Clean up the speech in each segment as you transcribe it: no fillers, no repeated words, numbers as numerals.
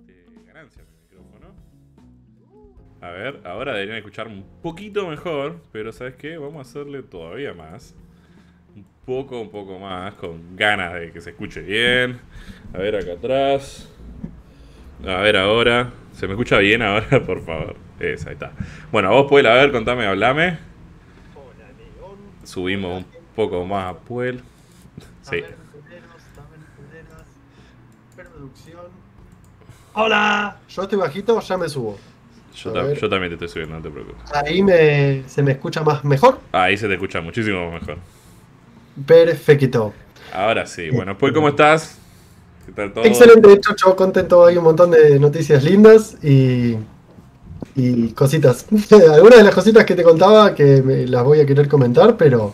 ganancia en el micrófono. A ver, ahora deberían escuchar un poquito mejor, pero ¿sabes qué? Vamos a hacerle todavía más. Un poco más, con ganas de que se escuche bien. A ver, acá atrás. A ver ahora. ¿Se me escucha bien ahora? Por favor. Esa, ahí está. Bueno, vos Puel, a ver, contame, hablame. Hola, León. Subimos un Hola, poco más a Puel. Sí. dame culeros, producción. Hola. Yo estoy bajito, ya me subo. Yo A ver. también te estoy subiendo, no te preocupes. Ahí se me escucha más mejor. Ahí se te escucha muchísimo mejor. Perfecto. Ahora sí. Bueno, Puel, ¿cómo estás? ¿Qué tal todo? Excelente, Chocho, contento. Hay un montón de noticias lindas y cositas. Algunas de las cositas que te contaba que las voy a querer comentar, pero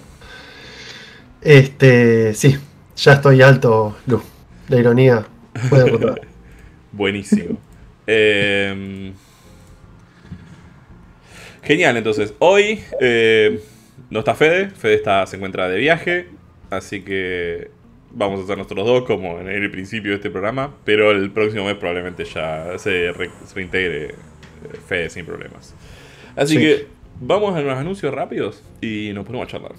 sí, ya estoy alto, Lu. La ironía puede rotar. Buenísimo. Genial, entonces. Hoy no está Fede. Fede se encuentra de viaje. Así que vamos a hacer nosotros dos como en el principio de este programa. Pero el próximo mes probablemente ya se reintegre Fede sin problemas. Así Sí. que vamos a unos anuncios rápidos y nos ponemos a charlar.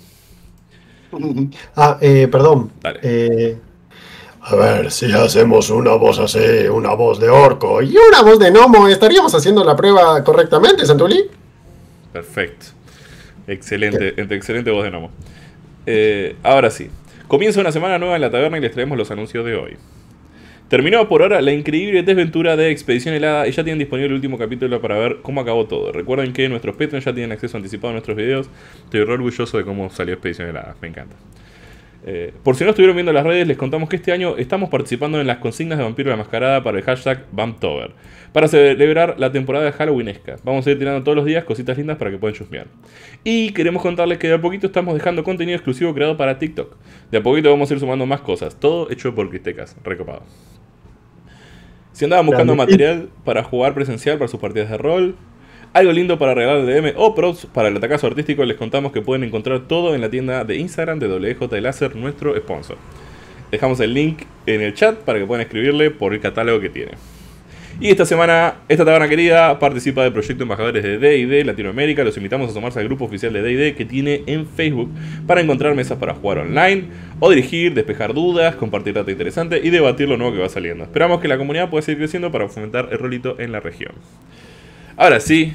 Perdón. Dale. A ver, si hacemos una voz así, una voz de orco y una voz de gnomo, ¿estaríamos haciendo la prueba correctamente, Santuli? Perfecto. Excelente voz de Nomo. Ahora sí. Comienza una semana nueva en la taberna y les traemos los anuncios de hoy. Terminó por ahora la increíble desventura de Expedición Helada y ya tienen disponible el último capítulo para ver cómo acabó todo. Recuerden que nuestros Patreons ya tienen acceso anticipado a nuestros videos. Estoy re orgulloso de cómo salió Expedición Helada, me encanta. Por si no estuvieron viendo las redes, les contamos que este año estamos participando en las consignas de Vampiro la Mascarada para el hashtag Vamptober, para celebrar la temporada de Halloweenesca. Vamos a ir tirando todos los días cositas lindas para que puedan chusmear. Y queremos contarles que de a poquito estamos dejando contenido exclusivo creado para TikTok. De a poquito vamos a ir sumando más cosas, todo hecho por Cristecas, recopado. Si andaban buscando material para jugar presencial para sus partidas de rol, algo lindo para regalar de DM o props para el atacazo artístico, les contamos que pueden encontrar todo en la tienda de Instagram de WJ Láser, nuestro sponsor. Dejamos el link en el chat para que puedan escribirle por el catálogo que tiene. Y esta semana, esta taberna querida participa del proyecto Embajadores de D&D Latinoamérica. Los invitamos a sumarse al grupo oficial de D&D que tiene en Facebook para encontrar mesas para jugar online o dirigir, despejar dudas, compartir data interesante y debatir lo nuevo que va saliendo. Esperamos que la comunidad pueda seguir creciendo para fomentar el rolito en la región. Ahora sí,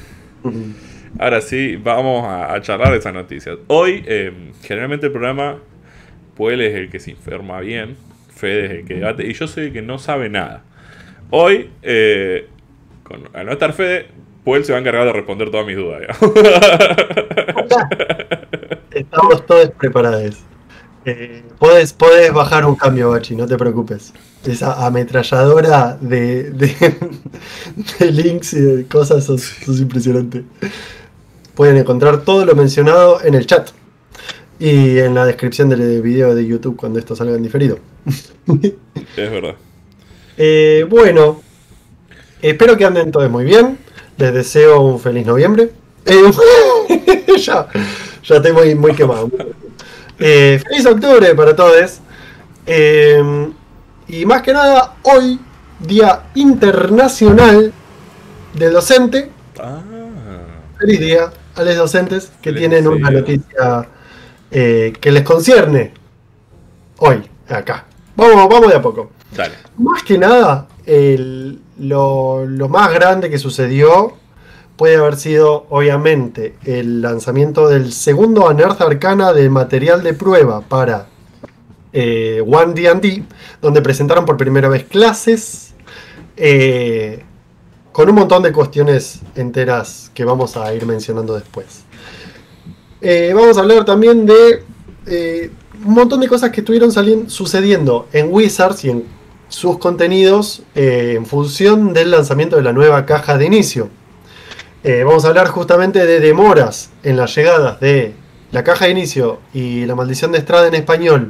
vamos a charlar de esas noticias. Hoy, generalmente el programa, Puel es el que se informa bien, Fede es el que debate, y yo soy el que no sabe nada. Hoy, al no estar Fede, Puel se va a encargar de responder todas mis dudas. Estamos todos preparados. Podés bajar un cambio, Bachi, no te preocupes. Esa ametralladora de links y de cosas sos impresionante. Pueden encontrar todo lo mencionado en el chat y en la descripción del video de YouTube cuando esto salga en diferido. Es verdad. Bueno, espero que anden todos muy bien. Les deseo un feliz noviembre. Ya estoy muy quemado. Feliz octubre para todos. Y más que nada, hoy, Día Internacional del Docente. Feliz día a los docentes que tienen una noticia que les concierne hoy, acá. Vamos de a poco. Dale. Más que nada, lo más grande que sucedió puede haber sido, obviamente, el lanzamiento del segundo Unearth Arcana de material de prueba para One D&D, donde presentaron por primera vez clases con un montón de cuestiones enteras que vamos a ir mencionando después. Vamos a hablar también de un montón de cosas que estuvieron sucediendo en Wizards y en sus contenidos en función del lanzamiento de la nueva caja de inicio. Vamos a hablar justamente de demoras en las llegadas de la caja de inicio y la maldición de Estrada en español.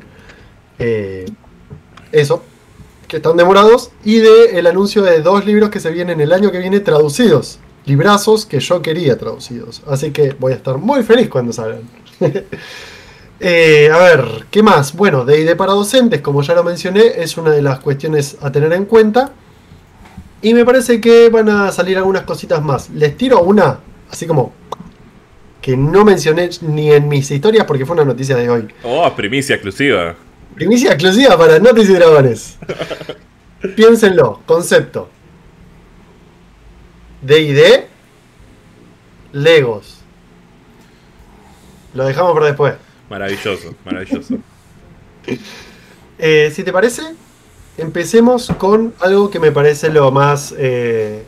Eso, que están demorados, y del anuncio de 2 libros que se vienen el año que viene traducidos. Librazos que yo quería traducidos. Así que voy a estar muy feliz cuando salgan. A ver, ¿qué más? Bueno, D&D para docentes, como ya lo mencioné, es una de las cuestiones a tener en cuenta. Y me parece que van a salir algunas cositas más. Les tiro una, así como que no mencioné ni en mis historias porque fue una noticia de hoy. Oh, primicia exclusiva. Primicia exclusiva para Noticias y Dragones. Piénsenlo, concepto. D&D, Legos. Lo dejamos para después. Maravilloso, maravilloso. Si te parece, empecemos con algo que me parece lo más... que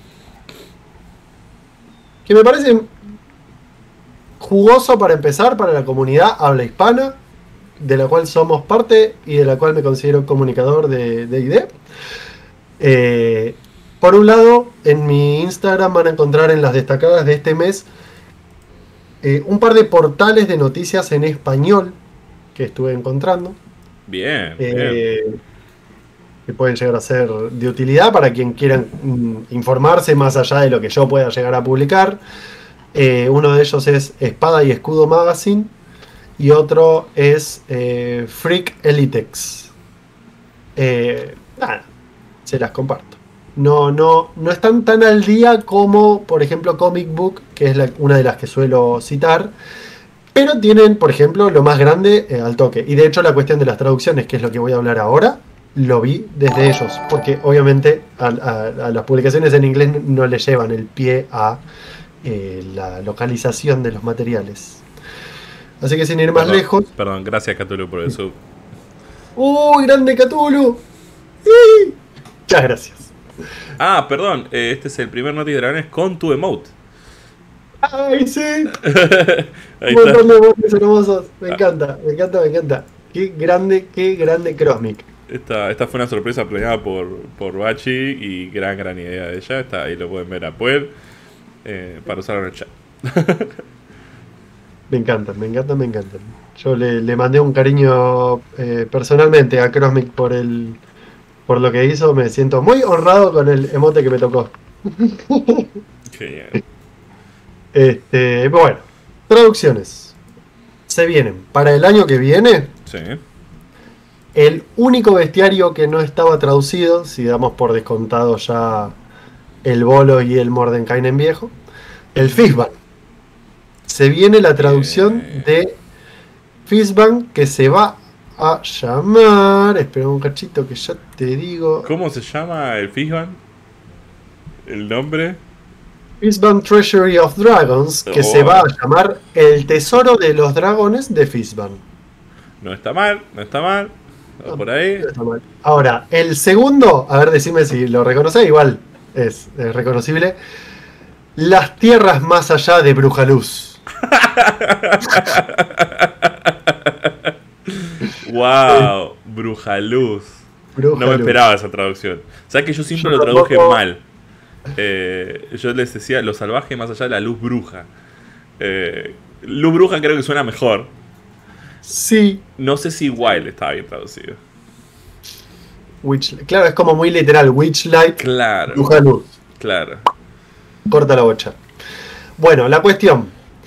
me parece jugoso para empezar para la comunidad habla hispana, de la cual somos parte y de la cual me considero comunicador de D&D. Por un lado, en mi Instagram van a encontrar en las destacadas de este mes un par de portales de noticias en español que estuve encontrando. Bien, bien. Que pueden llegar a ser de utilidad para quien quiera informarse más allá de lo que yo pueda llegar a publicar. Uno de ellos es Espada y Escudo Magazine y otro es Freak Elitex. Nada, se las comparto. No están tan al día como, por ejemplo, Comic Book, que es una de las que suelo citar. Pero tienen, por ejemplo, lo más grande al toque. Y de hecho la cuestión de las traducciones, que es lo que voy a hablar ahora, lo vi desde ellos. Porque obviamente a las publicaciones en inglés no le llevan el pie a la localización de los materiales. Así que sin ir más lejos... Perdón, gracias Cthulhu por eso. ¡Uy, grande Cthulhu! ¡Sí! Muchas gracias. Ah, perdón, este es el primer Noti Dragones con tu emote. ¡Ay, sí! Ahí Un montón está. de voces hermosos. Me encanta, me encanta, me encanta. Qué grande Cosmic. Esta fue una sorpresa planeada por Bachi y gran idea de ella. Está, ahí lo pueden ver a Puel para usarlo en el chat. Me encantan, me encantan, me encantan. Yo le mandé un cariño personalmente a Cosmic por lo que hizo. Me siento muy honrado con el emote que me tocó. Genial. Bueno, traducciones. Se vienen. Para el año que viene, Sí. el único bestiario que no estaba traducido, si damos por descontado ya el Bolo y el Mordenkainen viejo, el Fistban. Se viene la traducción de Fistban que se va a llamar... Espera un cachito que ya te digo... ¿Cómo se llama el Fishban? ¿El nombre? Fistban Treasury of Dragons, que se va a llamar El Tesoro de los Dragones de Fistban. No está mal, no está mal. Por ahí. No está mal. Ahora, el segundo, a ver, decime si lo reconocés, igual es reconocible. Las tierras más allá de Brujaluz. Wow, Brujaluz. No me esperaba esa traducción. ¿Sabes que yo siempre lo traduje mal? Yo les decía lo salvaje más allá de la luz bruja. Luz bruja creo que suena mejor. Sí. No sé si Wild estaba bien traducido. Claro, es como muy literal. Witchlight, Claro. Brujaluz. Claro. Corta la bocha. Bueno, la cuestión.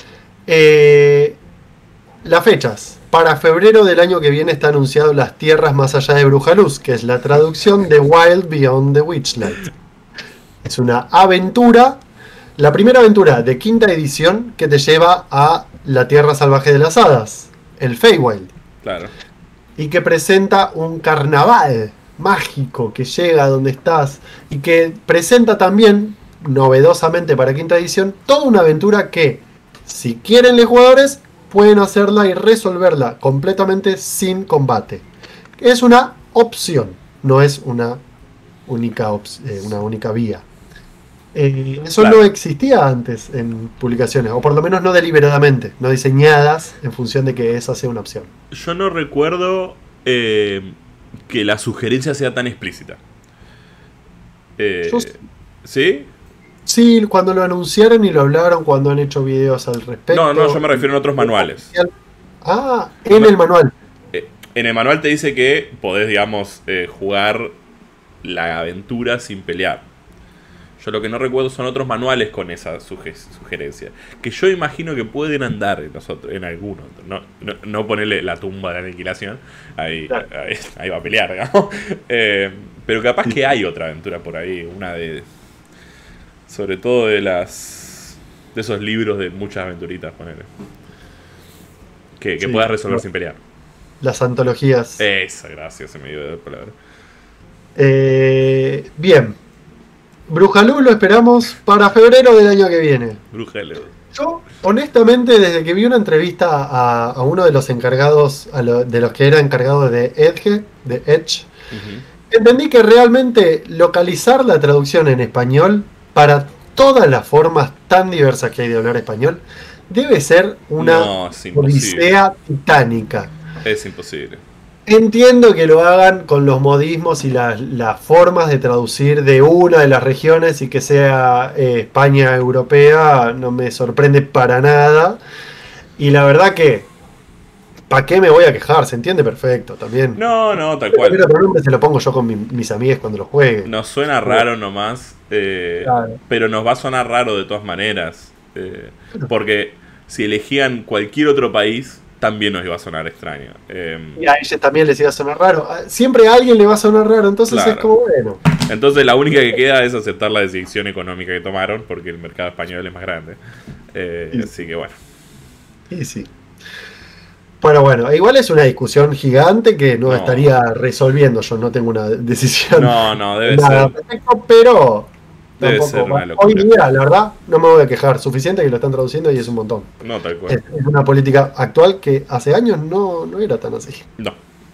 Las fechas. Para febrero del año que viene está anunciado Las tierras más allá de Brujaluz, que es la traducción de Wild Beyond the Witchlight. Es una aventura, la primera aventura de quinta edición que te lleva a la tierra salvaje de las hadas, el Feywild. Claro. Y que presenta un carnaval mágico que llega a donde estás y que presenta también, novedosamente para quinta edición, toda una aventura que, si quieren los jugadores, pueden hacerla y resolverla completamente sin combate. Es una opción, no es una única vía. Eso Claro. no existía antes en publicaciones, o por lo menos no deliberadamente, no diseñadas en función de que esa sea una opción. Yo no recuerdo que la sugerencia sea tan explícita. ¿Sí? Sí, cuando lo anunciaron y lo hablaron, cuando han hecho videos al respecto. No, yo me refiero a otros manuales. Ah, en el manual. En el manual te dice que podés, digamos, jugar la aventura sin pelear. Yo lo que no recuerdo son otros manuales con esa sugerencia. Que yo imagino que pueden andar en alguno. No ponerle la tumba de la aniquilación. Ahí, Claro. ahí va a pelear, digamos. Pero capaz que hay otra aventura por ahí, una de... Sobre todo de esos libros de muchas aventuritas, ponele. Que Sí, puedas resolver sin pelear. las antologías. Esa, gracias, se me dio la palabra. Bien. Brujalú lo esperamos para febrero del año que viene. Bruja de Leo. Yo, honestamente, desde que vi una entrevista a uno de los encargados, de los que era encargado de Edge, entendí que realmente localizar la traducción en español para todas las formas tan diversas que hay de hablar español debe ser una odisea titánica. Es imposible. Entiendo que lo hagan con los modismos y las formas de traducir de una de las regiones y que sea España europea, no me sorprende para nada. Y la verdad que, ¿para qué me voy a quejar? Se entiende perfecto también. No, tal cual. Pero otro nombre se lo pongo yo con mis amigos cuando lo juegue. Nos suena raro nomás, Claro. pero nos va a sonar raro de todas maneras. Porque si elegían cualquier otro país, también nos iba a sonar extraño. Y a ellos también les iba a sonar raro. Siempre a alguien le va a sonar raro, entonces Claro. es como bueno. Entonces la única que queda es aceptar la decisión económica que tomaron, porque el mercado español es más grande. Así que bueno. Y sí. Bueno, igual es una discusión gigante que no estaría resolviendo. Yo no tengo una decisión. No, debe nada ser. perfecto, pero Debe tampoco. ser una locura. Hoy día, la verdad, no me voy a quejar. Suficiente que lo están traduciendo y es un montón. No, tal cual. Es una política actual que hace años no era tan así. No.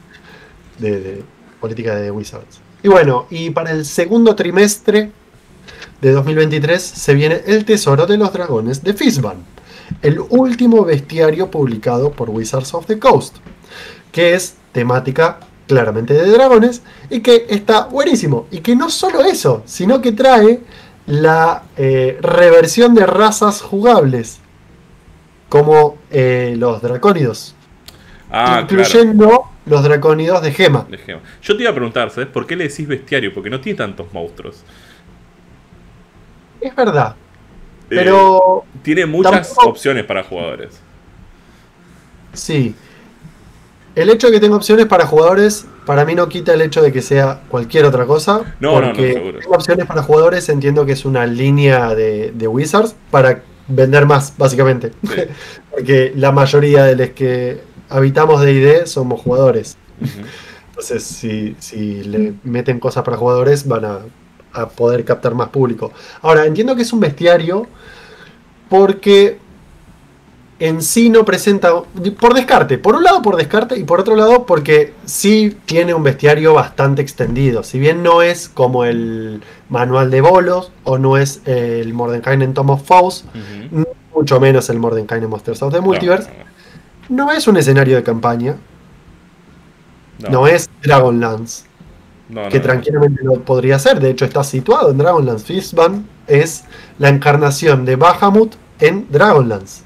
De política de Wizards. Y bueno, y para el segundo trimestre de 2023 se viene El Tesoro de los Dragones de Fistban, el último bestiario publicado por Wizards of the Coast, que es temática claramente de dragones y que está buenísimo. Y que no solo eso, sino que trae la reversión de razas jugables, como los dracónidos, incluyendo los dracónidos de gema. Yo te iba a preguntar, ¿sabes por qué le decís bestiario? Porque no tiene tantos monstruos. Es verdad, pero tiene muchas opciones para jugadores. Sí. El hecho de que tenga opciones para jugadores, para mí no quita el hecho de que sea cualquier otra cosa. Porque tenga opciones para jugadores, entiendo que es una línea de Wizards para vender más, básicamente. Sí. Porque la mayoría de los que habitamos D&D somos jugadores. Entonces, si le meten cosas para jugadores, van a poder captar más público. Ahora, entiendo que es un bestiario porque en sí no presenta, por descarte, por un lado por descarte y por otro lado porque sí tiene un bestiario bastante extendido. Si bien no es como el manual de bolos o no es el Mordenkainen Tome of Foes, mucho menos el Mordenkainen Monsters of the Multiverse, no es un escenario de campaña, no es Dragonlance, que tranquilamente lo podría ser. De hecho está situado en Dragonlance. Fistban es la encarnación de Bahamut en Dragonlance.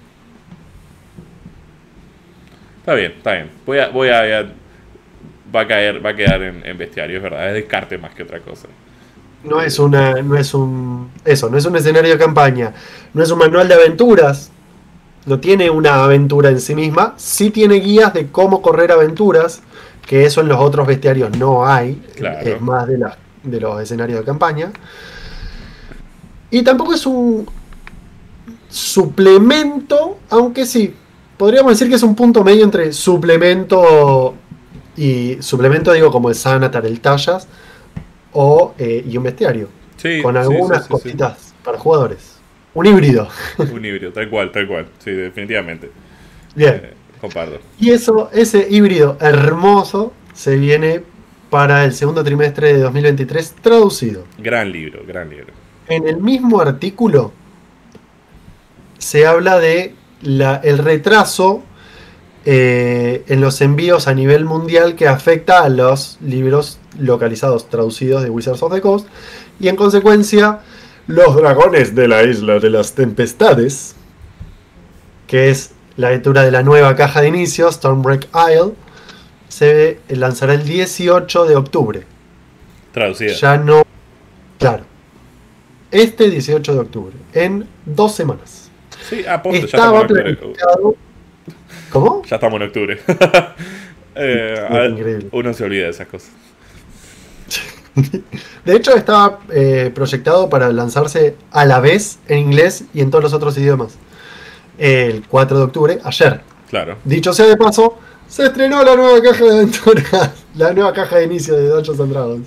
Está bien. Va a quedar en bestiario, es verdad. Es descarte más que otra cosa. No es un escenario de campaña. No es un manual de aventuras. No tiene una aventura en sí misma. Sí tiene guías de cómo correr aventuras, que eso en los otros bestiarios no hay. Claro. Es más de los escenarios de campaña. Y tampoco es un suplemento, aunque sí. Podríamos decir que es un punto medio entre suplemento digo, como el Sanatar, el Tallas, y un bestiario. Sí, con algunas cositas para jugadores. Un híbrido. Un híbrido, tal cual. Sí, definitivamente. Bien. Comparto. Y ese híbrido hermoso se viene para el segundo trimestre de 2023 traducido. Gran libro. En el mismo artículo se habla de el retraso en los envíos a nivel mundial que afecta a los libros localizados, traducidos de Wizards of the Coast, y en consecuencia los dragones de la Isla de las Tempestades, que es la aventura de la nueva caja de inicio, Stormbreak Isle, se lanzará el 18 de octubre. Traducida. Ya no. Claro. Este 18 de octubre, en 2 semanas. Sí, a punto, estaba planificado. ¿Cómo? Ya estamos en octubre. Uno se olvida de esas cosas. De hecho, estaba proyectado para lanzarse a la vez en inglés y en todos los otros idiomas. El 4 de octubre, ayer. Claro. Dicho sea de paso, se estrenó la nueva caja de aventuras, la nueva caja de inicio de Dungeons and Dragons.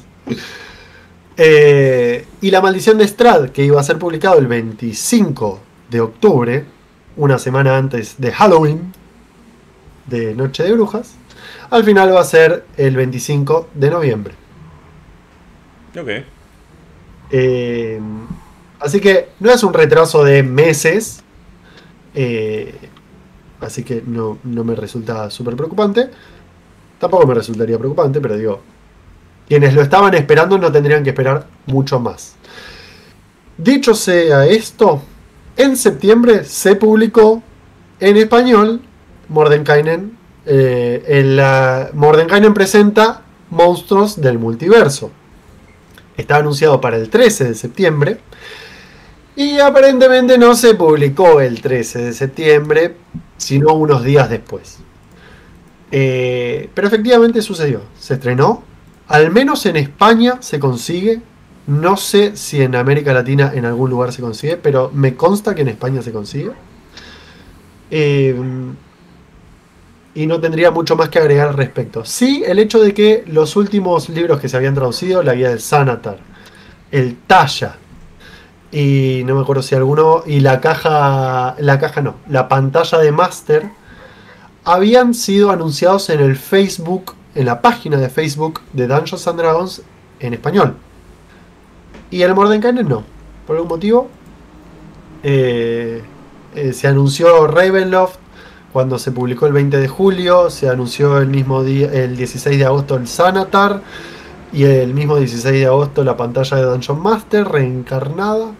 Y La Maldición de Strahd, que iba a ser publicado el 25 de octubre, una semana antes de Halloween, de Noche de Brujas, al final va a ser el 25 de noviembre. Ok. Así que no es un retraso de meses, así que no me resulta súper preocupante. Tampoco me resultaría preocupante, pero digo, quienes lo estaban esperando no tendrían que esperar mucho más. Dicho sea esto, en septiembre se publicó en español Mordenkainen. Mordenkainen presenta Monstruos del Multiverso. Está anunciado para el 13 de septiembre. Y aparentemente no se publicó el 13 de septiembre, sino unos días después. Pero efectivamente sucedió. Se estrenó. Al menos en España se consigue. No sé si en América Latina en algún lugar se consigue, pero me consta que en España se consigue. Y no tendría mucho más que agregar al respecto. Sí, el hecho de que los últimos libros que se habían traducido, la guía del Sanatar, el Talla, y no me acuerdo si alguno, y la pantalla de Master, habían sido anunciados en el Facebook, en la página de Facebook de Dungeons and Dragons en español. Y el Mordenkainen no, por algún motivo. Se anunció Ravenloft cuando se publicó el 20 de julio, se anunció el mismo día, el 16 de agosto el Sanatar, y el mismo 16 de agosto la pantalla de Dungeon Master reencarnada.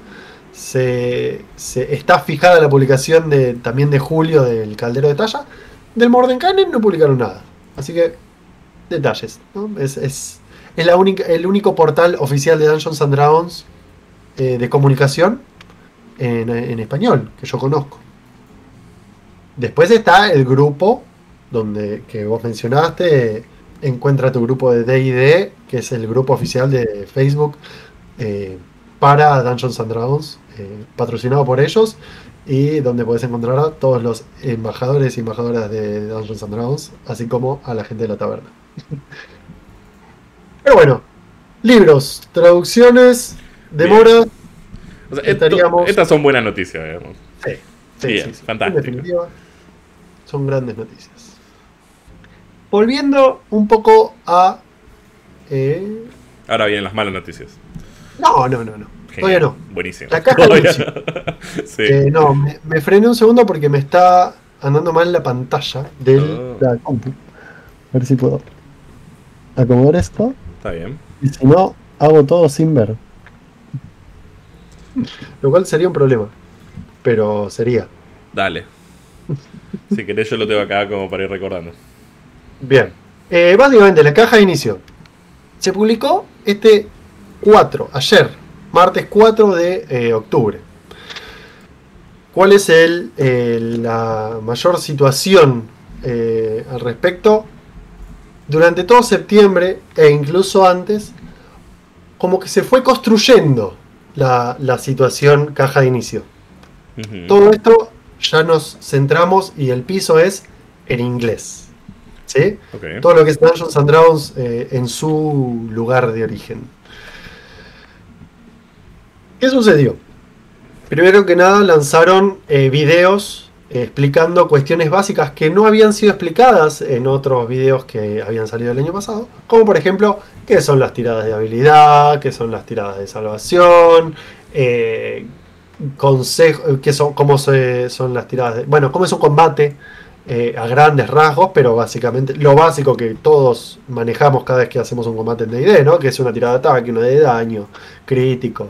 Está fijada la publicación también de julio del Caldero de Talla. Del Mordenkainen no publicaron nada, así que detalles, ¿no? Es el único portal oficial de Dungeons and Dragons de comunicación en español que yo conozco. Después está el grupo que vos mencionaste, Encuentra tu grupo de D&D, que es el grupo oficial de Facebook para Dungeons and Dragons, patrocinado por ellos, y donde podés encontrar a todos los embajadores y embajadoras de Dungeons and Dragons, así como a la gente de la taberna. Pero bueno, libros, traducciones, demoras. O sea, estas son buenas noticias, digamos. Sí, bien, fantástico. En definitiva, son grandes noticias. Volviendo un poco a... Ahora vienen las malas noticias. No. Genial. Todavía no. Buenísimo. La caja de inicio. Sí. No, me frené un segundo porque me está andando mal la pantalla de la compu. A ver si puedo acomodar esto. Está bien. Y si no, hago todo sin ver. Lo cual sería un problema. Pero sería. Dale. Si querés yo lo tengo acá como para ir recordando. Bien. Básicamente la caja de inicio se publicó ayer, martes 4 de octubre. ¿Cuál es la mayor situación al respecto? Durante todo septiembre e incluso antes, como que se fue construyendo la situación caja de inicio. Uh-huh. Todo esto ya nos centramos y el piso es en inglés. ¿Sí? Okay. Todo lo que es Dungeons and Dragons en su lugar de origen. ¿Qué sucedió? Primero que nada lanzaron videos explicando cuestiones básicas que no habían sido explicadas en otros videos que habían salido el año pasado, como por ejemplo qué son las tiradas de habilidad, qué son las tiradas de salvación, cómo son las tiradas de, bueno, cómo es un combate a grandes rasgos, pero básicamente lo básico que todos manejamos cada vez que hacemos un combate en D&D, ¿no? Que es una tirada de ataque, una de daño crítico,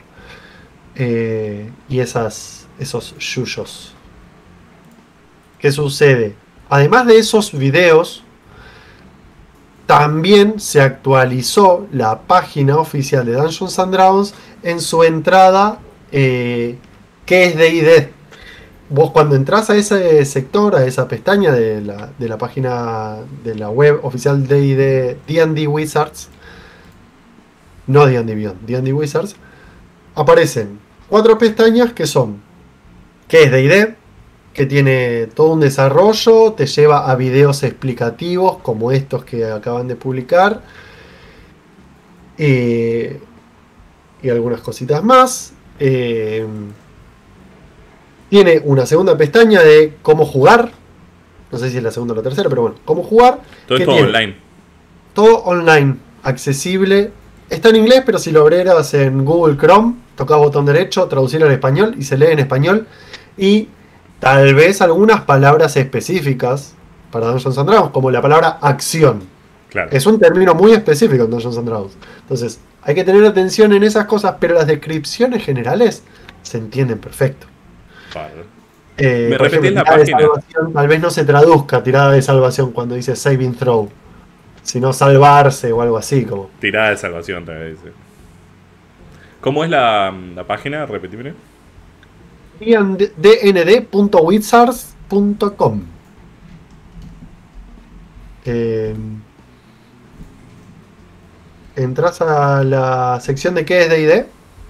y esos yuyos. ¿Qué sucede? Además de esos videos, también se actualizó la página oficial de Dungeons and Dragons en su entrada ¿qué es D&D? Vos cuando entras a ese sector, a esa pestaña de la página de la web oficial de D&D Wizards, no D&D Beyond, D&D Wizards, aparecen 4 pestañas que son ¿qué es D&D? Que tiene todo un desarrollo, te lleva a videos explicativos como estos que acaban de publicar, y algunas cositas más. Tiene una segunda pestaña de cómo jugar, no sé si es la segunda o la tercera, pero bueno, cómo jugar. Todo que esto tiene online. todo online, accesible. Está en inglés, pero si lo abrieras en Google Chrome, tocas botón derecho, traducir al español y se lee en español. Y tal vez algunas palabras específicas para Dungeons and Dragons, como la palabra acción. Claro. Es un término muy específico en Dungeons and Dragons. Entonces, hay que tener atención en esas cosas, pero las descripciones generales se entienden perfecto. Vale. ¿Me repetís la tirada de página? salvación, tal vez no se traduzca tirada de salvación cuando dice saving throw, sino salvarse o algo así. Como. Tirada de salvación, te dice. ¿Cómo es la página? Repetime. dnd.wizards.com. Entras a la sección de qué es D&D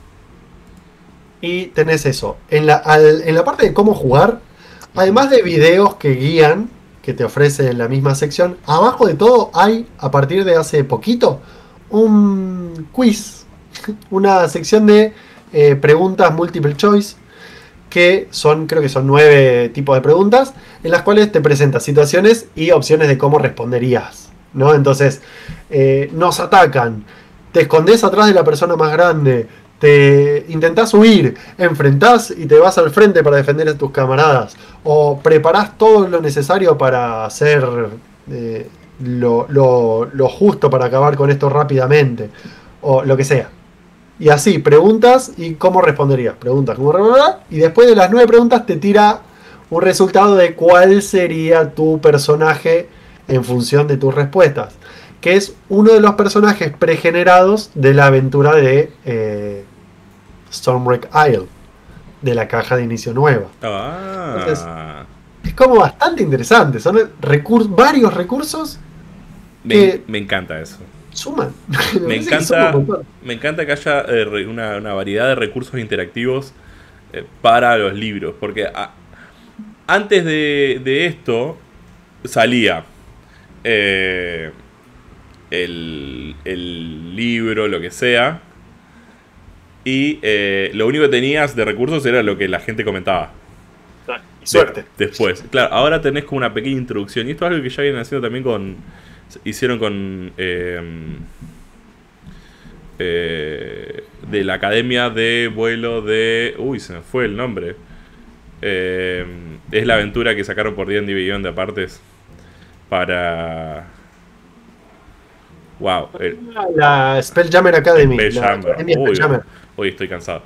y tenés eso. En la parte de cómo jugar, además de videos que guían, que te ofrece en la misma sección, abajo de todo hay, a partir de hace poquito, un quiz. Una sección de preguntas multiple choice, que son, creo que son 9 tipos de preguntas, en las cuales te presentas situaciones y opciones de cómo responderías, ¿no? Entonces, nos atacan, te escondes atrás de la persona más grande, te intentás huir, enfrentás y te vas al frente para defender a tus camaradas, o preparás todo lo necesario para hacer lo justo para acabar con esto rápidamente, o lo que sea. Y así, preguntas y cómo responderías. Preguntas, cómo responderías. Y después de las 9 preguntas te tira un resultado de cuál sería tu personaje en función de tus respuestas. Que es uno de los personajes pregenerados de la aventura de Stormwreck Isle. De la caja de inicio nueva. Entonces, es como bastante interesante. Son varios recursos que me encanta eso. suman. Me encanta que haya una variedad de recursos interactivos para los libros. Porque antes de esto salía el libro, lo que sea. Y lo único que tenías de recursos era lo que la gente comentaba. Suerte. Después. Claro, ahora tenés como una pequeña introducción. Y esto es algo que ya vienen haciendo también con... Hicieron con... de la Academia de Vuelo de... Uy, se me fue el nombre. Es la aventura que sacaron por D&D Beyond de apartes. Para... Wow. La Spelljammer Academy. Spelljammer. Hoy estoy cansado.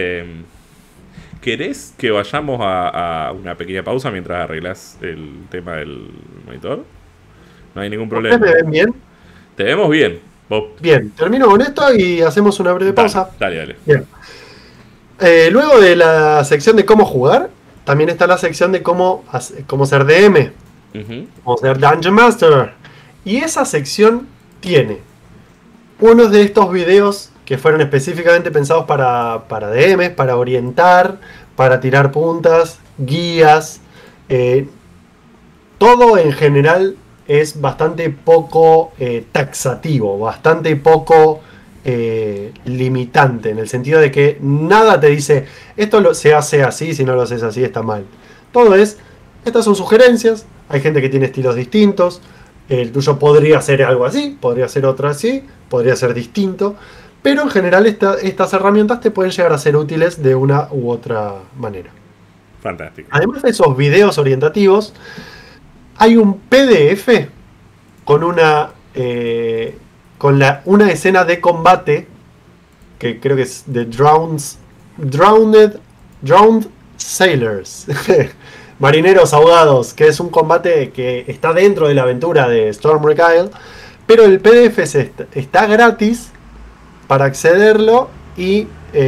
¿Querés que vayamos a una pequeña pausa mientras arreglás el tema del monitor? No hay ningún problema. ¿Ustedes me ven bien? Te vemos bien. Bob. Bien, termino con esto y hacemos una breve pausa. Dale. Bien. Luego de la sección de cómo jugar, también está la sección de cómo ser DM. Cómo ser Dungeon Master. Y esa sección tiene unos de estos videos que fueron específicamente pensados para DMs, para orientar, para tirar puntas, guías. Todo en general es bastante poco taxativo, bastante poco limitante, en el sentido de que nada te dice esto se hace así, si no lo haces así está mal. Todo estas son sugerencias, hay gente que tiene estilos distintos, el tuyo podría ser algo así, podría ser otro así, podría ser distinto, pero en general estas herramientas te pueden llegar a ser útiles de una u otra manera. Fantástico. Además de esos videos orientativos, hay un PDF con una escena de combate que creo que es de Drowned Sailors. Marineros ahogados, que es un combate que está dentro de la aventura de Stormwreck Isle, pero el PDF está gratis para accederlo y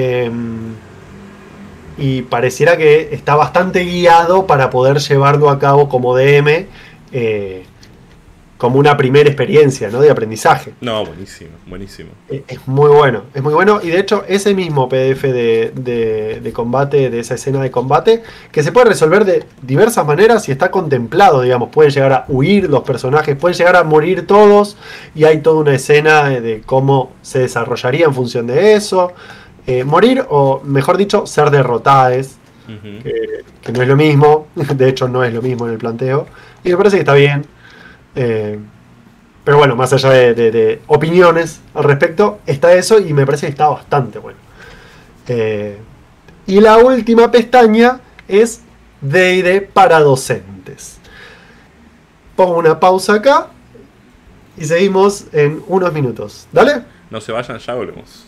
pareciera que está bastante guiado para poder llevarlo a cabo como DM como una primera experiencia, ¿no? De aprendizaje. No, buenísimo, buenísimo. Es muy bueno, es muy bueno. Y de hecho, ese mismo PDF de combate, de esa escena de combate, que se puede resolver de diversas maneras y está contemplado, digamos. Pueden llegar a huir los personajes, pueden llegar a morir todos, y hay toda una escena de cómo se desarrollaría en función de eso. Morir, o mejor dicho, ser derrotados, que no es lo mismo. De hecho, no es lo mismo en el planteo. Y me parece que está bien. Pero bueno, más allá de opiniones al respecto, está eso y me parece que está bastante bueno. Y la última pestaña es D&D para docentes. Pongo una pausa acá y seguimos en unos minutos. ¿Dale? No se vayan, ya volvemos.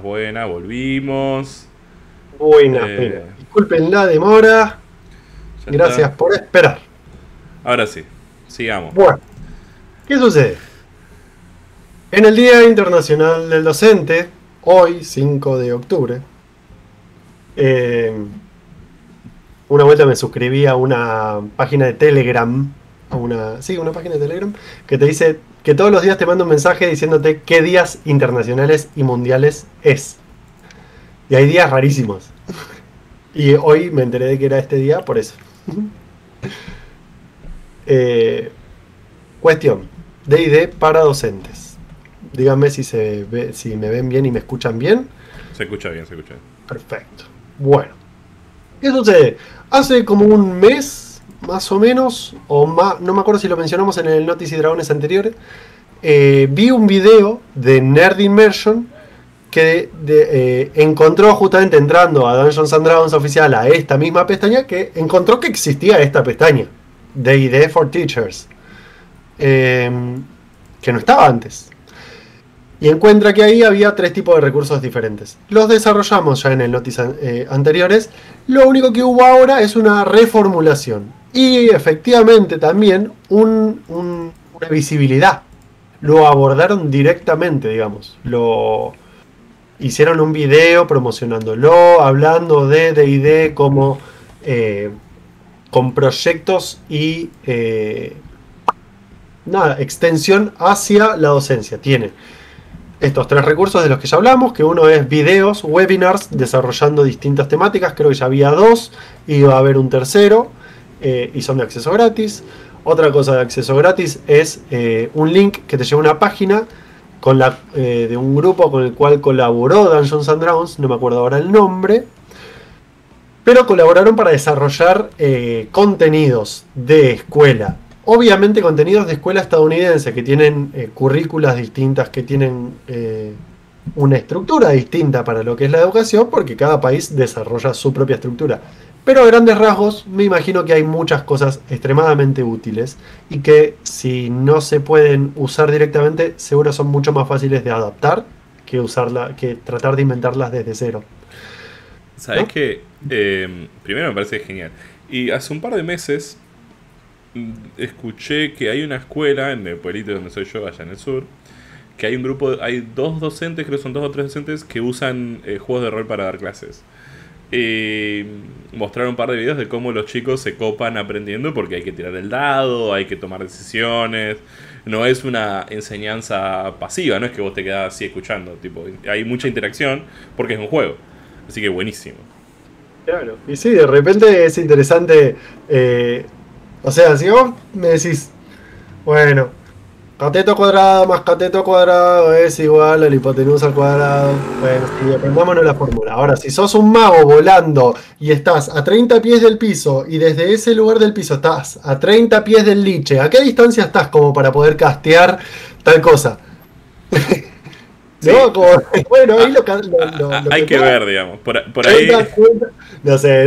buenas, volvimos. Buenas, disculpen la demora. Gracias por esperar. Ahora sí, sigamos. Bueno, ¿qué sucede? En el Día Internacional del Docente, hoy, 5 de octubre, una vuelta me suscribí a una página de Telegram, una página de Telegram, que te dice que todos los días te manda un mensaje diciéndote qué días internacionales y mundiales es. Y hay días rarísimos. Y hoy me enteré de que era este día por eso. Cuestión. D&D para docentes. Díganme si me ven bien y me escuchan bien. Se escucha bien, se escucha bien. Perfecto. Bueno. ¿Qué sucede? Hace como un mes, más o menos, o más, no me acuerdo si lo mencionamos en el Notis y Dragones anteriores, vi un video de Nerd Immersion que encontró justamente entrando a Dungeons and Dragons oficial a esta misma pestaña, que encontró que existía esta pestaña, D&D for Teachers, que no estaba antes. Y encuentra que ahí había 3 tipos de recursos diferentes. Los desarrollamos ya en el notis anteriores. Lo único que hubo ahora es una reformulación. Y efectivamente también una visibilidad. Lo abordaron directamente, digamos. Hicieron un video promocionándolo, hablando de D&D como con proyectos y extensión hacia la docencia. Tiene estos 3 recursos de los que ya hablamos, que uno es videos, webinars, desarrollando distintas temáticas. Creo que ya había 2, y va a haber un tercero, y son de acceso gratis. Otra cosa de acceso gratis es un link que te lleva a una página de un grupo con el cual colaboró Dungeons and Dragons, no me acuerdo ahora el nombre, pero colaboraron para desarrollar contenidos de escuela. Obviamente contenidos de escuela estadounidense que tienen currículas distintas, que tienen una estructura distinta para lo que es la educación, porque cada país desarrolla su propia estructura. Pero a grandes rasgos me imagino que hay muchas cosas extremadamente útiles y que si no se pueden usar directamente, seguro son mucho más fáciles de adaptar que tratar de inventarlas desde cero. ¿Sabes qué? Primero me parece genial. Y hace un par de meses escuché que hay una escuela en el pueblito donde soy yo, allá en el sur, que hay un grupo, hay 2 docentes, creo que son 2 o 3 docentes que usan juegos de rol para dar clases. Mostraron un par de videos de cómo los chicos se copan aprendiendo, porque hay que tirar el dado, hay que tomar decisiones. No es una enseñanza pasiva, no es que vos te quedás así escuchando, tipo, hay mucha interacción porque es un juego. Así que buenísimo. Claro, y sí, de repente es interesante. O sea, si vos me decís, bueno, cateto cuadrado más cateto cuadrado es igual a la hipotenusa al cuadrado. Bueno, sí, aprendámonos la fórmula. Ahora, si sos un mago volando y estás a 30 pies del piso y desde ese lugar del piso estás a 30 pies del liche, ¿a qué distancia estás como para poder castear tal cosa? Sí. ¿No? Como, bueno, ahí hay que ver, digamos. Por ahí. No sé,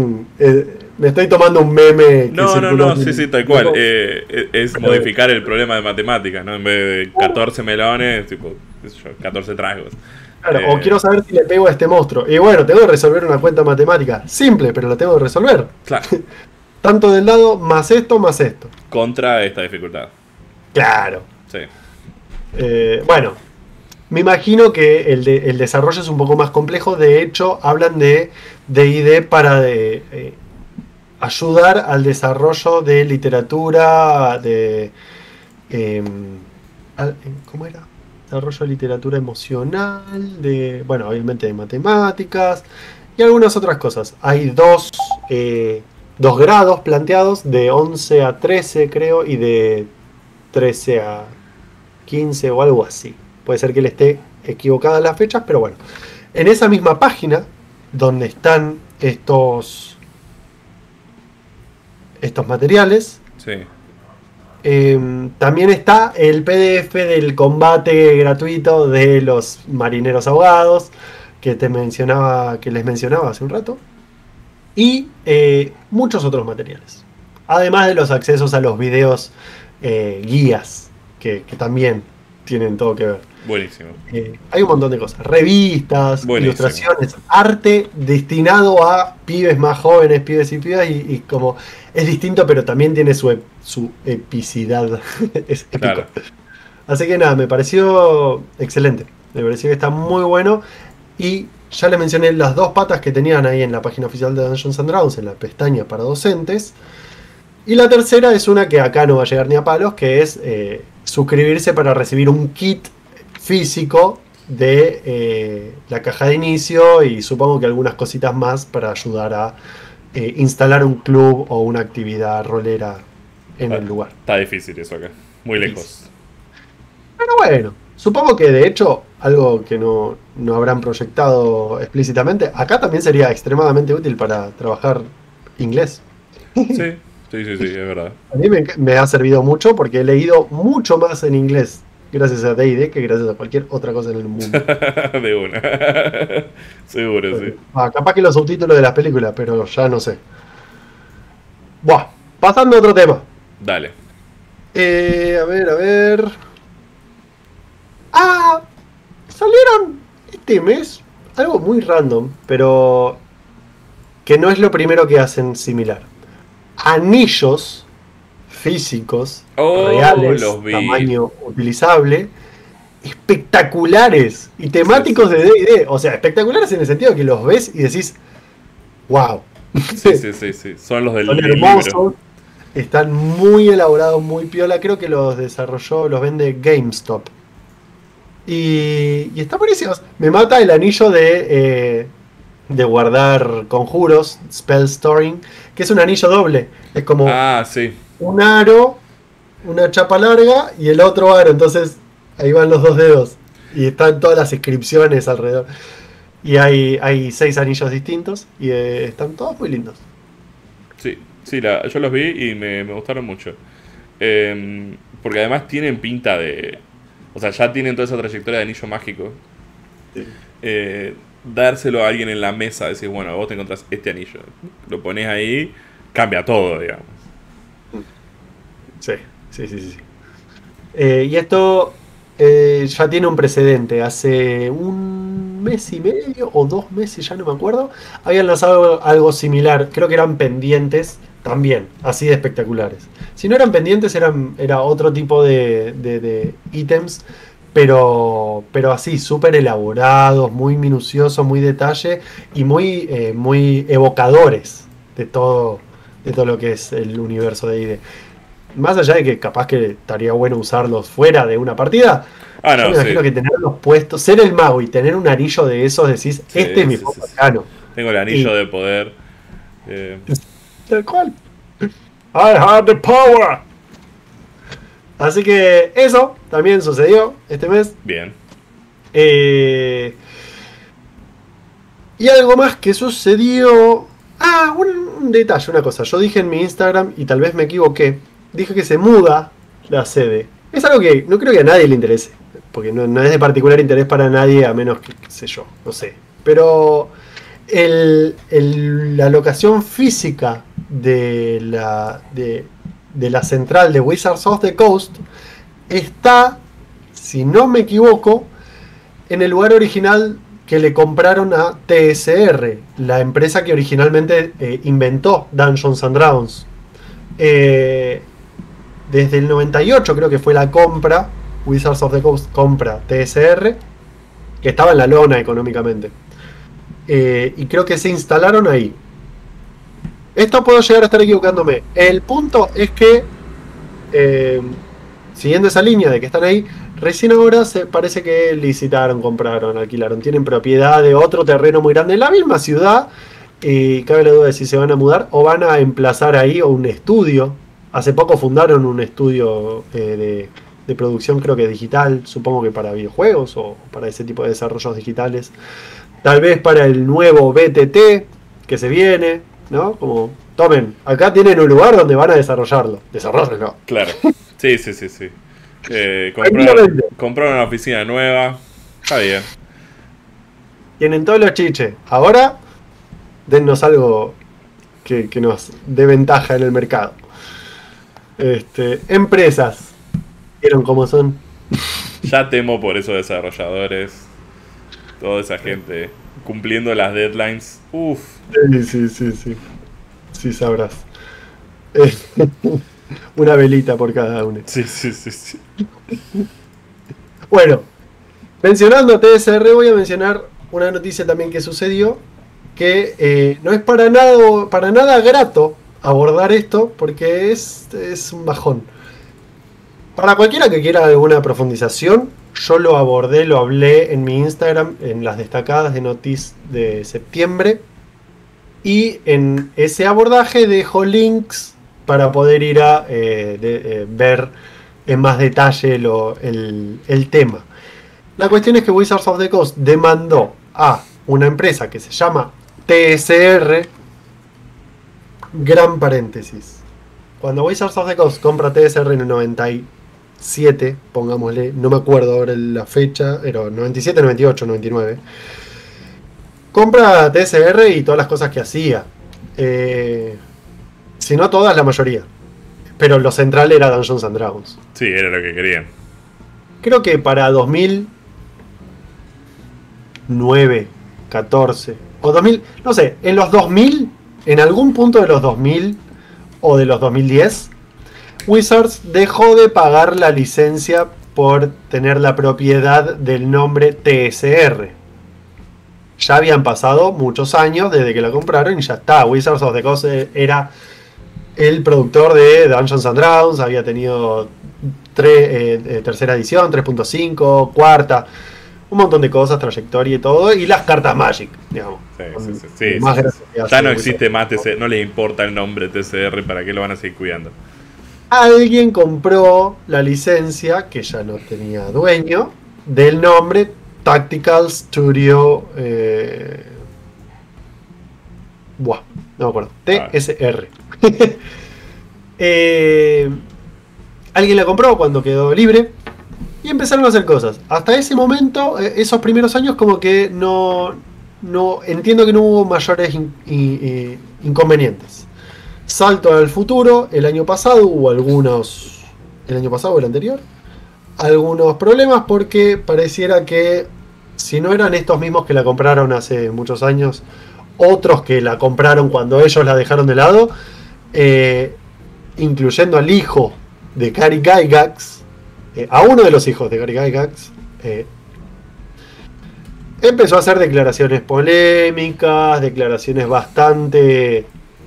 me estoy tomando un meme. No, sí, tal cual. Es modificar el problema de matemáticas, ¿no? En vez de 14 melones, tipo, 14 tragos. Claro, o quiero saber si le pego a este monstruo. Y bueno, tengo que resolver una cuenta matemática. Simple, pero la tengo que resolver. Claro. Tanto del lado, más esto. Contra esta dificultad. Claro. Sí. Bueno, me imagino que el desarrollo es un poco más complejo. De hecho, hablan de D&D para ayudar al desarrollo de literatura, ¿cómo era? Desarrollo de literatura emocional, obviamente de matemáticas y algunas otras cosas. Hay 2 grados planteados, de 11 a 13 creo, y de 13 a 15 o algo así. Puede ser que le esté equivocada en las fechas, pero bueno. En esa misma página, donde están estos materiales, sí. También está el PDF del combate gratuito de los marineros ahogados, que les mencionaba hace un rato, y muchos otros materiales. Además de los accesos a los videos guías, que también tienen todo que ver. Buenísimo. Hay un montón de cosas. Revistas, Buenísimo. ilustraciones, arte destinado a pibes más jóvenes, pibes y pibas, y como es distinto, pero también tiene su epicidad. Es épico. Claro. Así que nada, me pareció excelente. Me pareció que está muy bueno. Y ya les mencioné las 2 patas que tenían ahí en la página oficial de Dungeons and Dragons, en la pestaña para docentes. Y la tercera es una que acá no va a llegar ni a palos, que es suscribirse para recibir un kit físico de la caja de inicio y supongo que algunas cositas más para ayudar a instalar un club o una actividad rolera en el lugar. Está difícil eso acá. Muy lejos. Pero bueno, supongo que de hecho, algo que no habrán proyectado explícitamente, acá también sería extremadamente útil para trabajar inglés. Sí, es verdad. A mí me ha servido mucho porque he leído mucho más en inglés gracias a D&D que gracias a cualquier otra cosa en el mundo. De una. Seguro, sí. Capaz que los subtítulos de las películas, pero ya no sé. Buah, pasando a otro tema. Dale. A ver. Salieron este mes algo muy random, pero que no es lo primero que hacen similar. Anillos físicos, reales, los vi. tamaño utilizable, espectaculares y temáticos de D&D. O sea, espectaculares en el sentido que los ves y decís, wow. Sí. Son los del Son libro. hermosos, están muy elaborados, muy piola. Creo que los los vende GameStop. Y está buenísimo. Me mata el anillo de guardar conjuros, Spell Storing, que es un anillo doble. Es como Sí. un aro, una chapa larga y el otro aro. Entonces ahí van los 2 dedos. Y están todas las inscripciones alrededor. Y hay 6 anillos distintos. Y están todos muy lindos. Sí, yo los vi y me gustaron mucho. Porque además tienen pinta de... O sea, ya tienen toda esa trayectoria de anillo mágico. Sí. Dárselo a alguien en la mesa, decir, bueno, vos te encontrás este anillo. Lo pones ahí, cambia todo, digamos. Sí. Y esto ya tiene un precedente. Hace un mes y medio o 2 meses, ya no me acuerdo, habían lanzado algo similar. Creo que eran pendientes también, así de espectaculares. Si no eran pendientes, era otro tipo de ítems, pero así, súper elaborados, muy minuciosos, muy detalle y muy evocadores de todo lo que es el universo de D&D. Más allá de que capaz que estaría bueno usarlos fuera de una partida, yo me imagino que tenerlos puestos, ser el mago y tener un anillo de esos, decís, este es mi poco cercano. Tengo el anillo de poder. Tal cual. I have the power. Así que eso también sucedió este mes. Bien. Y algo más que sucedió. Un detalle, una cosa. Yo dije en mi Instagram, y tal vez me equivoqué, dije que se muda la sede. Es algo que no creo que a nadie le interese, porque no es de particular interés para nadie, a menos que, qué sé yo, no sé. Pero la locación física de la central de Wizards of the Coast está, si no me equivoco, en el lugar original que le compraron a TSR, la empresa que originalmente inventó Dungeons and Dragons. Desde el 98 creo que fue la compra. Wizards of the Coast compra TSR, que estaba en la lona económicamente. Y creo que se instalaron ahí. Esto puedo llegar a estar equivocándome. El punto es que, siguiendo esa línea de que están ahí, recién ahora parece que licitaron, compraron, alquilaron. Tienen propiedad de otro terreno muy grande en la misma ciudad. Y cabe la duda de si se van a mudar o van a emplazar ahí un estudio. Hace poco fundaron un estudio de producción, creo que digital, supongo que para videojuegos o para ese tipo de desarrollos digitales. Tal vez para el nuevo BTT que se viene, ¿no? Como, tomen, acá tienen un lugar donde van a desarrollarlo. Desarrollenlo. Claro. Sí. Compraron una oficina nueva. Está bien. Tienen todos los chiches. Ahora, dennos algo que nos dé ventaja en el mercado. Empresas. ¿Vieron cómo son? Ya temo por esos desarrolladores. Toda esa gente cumpliendo las deadlines. Uf. Sí. Sí, sabrás. Una velita por cada uno. Sí. Bueno, mencionando TSR, voy a mencionar una noticia también que sucedió. Que no es para nada grato abordar esto, porque es un bajón. Para cualquiera que quiera alguna profundización, yo lo hablé en mi Instagram, en las destacadas de Notice de septiembre. Y en ese abordaje dejo links para poder ir a ver en más detalle el tema. La cuestión es que Wizards of the Coast demandó a una empresa que se llama TSR, gran paréntesis. Cuando Wizards of the Coast compra TSR en el 97, pongámosle, no me acuerdo ahora la fecha, era 97, 98, 99. Compra TSR y todas las cosas que hacía. Si no todas, la mayoría. Pero lo central era Dungeons and Dragons. Sí, era lo que querían. Creo que para 2009, 14 o 2000, no sé, en los 2000, en algún punto de los 2000 o de los 2010, Wizards dejó de pagar la licencia por tener la propiedad del nombre TSR. Ya habían pasado muchos años desde que la compraron y ya está. Wizards of the Coast era el productor de Dungeons and Dragons, había tenido tercera edición, 3.5, cuarta, un montón de cosas, trayectoria y todo, y las cartas Magic, digamos. Sí. Ya no existe más TCR, no les importa el nombre TCR, ¿para qué lo van a seguir cuidando? Alguien compró la licencia, que ya no tenía dueño, del nombre Tactical Studio. No me acuerdo. TSR. Alguien la compró cuando quedó libre y empezaron a hacer cosas. Hasta ese momento, esos primeros años, como que no entiendo que no hubo mayores inconvenientes. Salto al futuro, el año pasado hubo algunos. El año pasado o el anterior. Algunos problemas porque pareciera que si no eran estos mismos que la compraron hace muchos años, otros que la compraron cuando ellos la dejaron de lado, incluyendo al hijo de Gary Gygax, a uno de los hijos de Gary Gygax, empezó a hacer declaraciones polémicas, declaraciones bastante...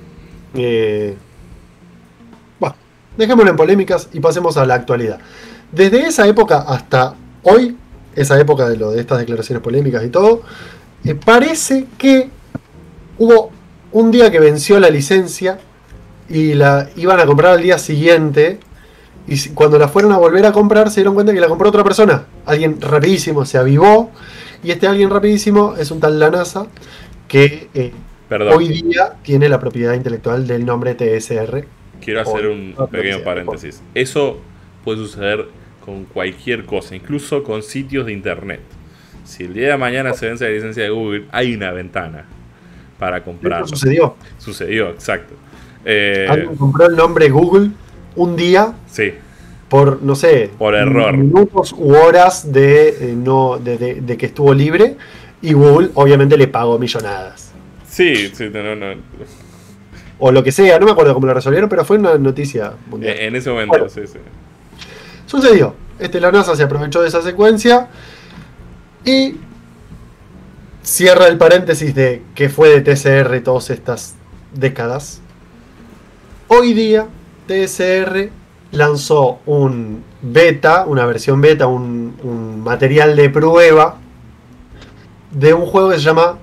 dejémoslo en polémicas y pasemos a la actualidad. Desde esa época hasta hoy, esa época de estas declaraciones polémicas y todo, parece que hubo un día que venció la licencia y la iban a comprar al día siguiente, y cuando la fueron a volver a comprar se dieron cuenta que la compró otra persona. Alguien rapidísimo se avivó, y este alguien rapidísimo es un tal Lanasa que hoy día tiene la propiedad intelectual del nombre TSR. Quiero hacer un pequeño paréntesis. Eso puede suceder con cualquier cosa, incluso con sitios de internet. Si el día de mañana se vence la licencia de Google, hay una ventana para comprarlo. Sucedió, exacto. Alguien compró el nombre Google un día. Sí. Por, no sé, por error. Minutos u horas de que estuvo libre. Y Google obviamente le pagó millonadas. Sí, no. O lo que sea, no me acuerdo cómo lo resolvieron, pero fue una noticia mundial. En ese momento, bueno, sí. Sucedió. La NASA se aprovechó de esa secuencia y cierra el paréntesis de que fue de TSR todas estas décadas. Hoy día, TSR lanzó una versión beta, un material de prueba de un juego que se llama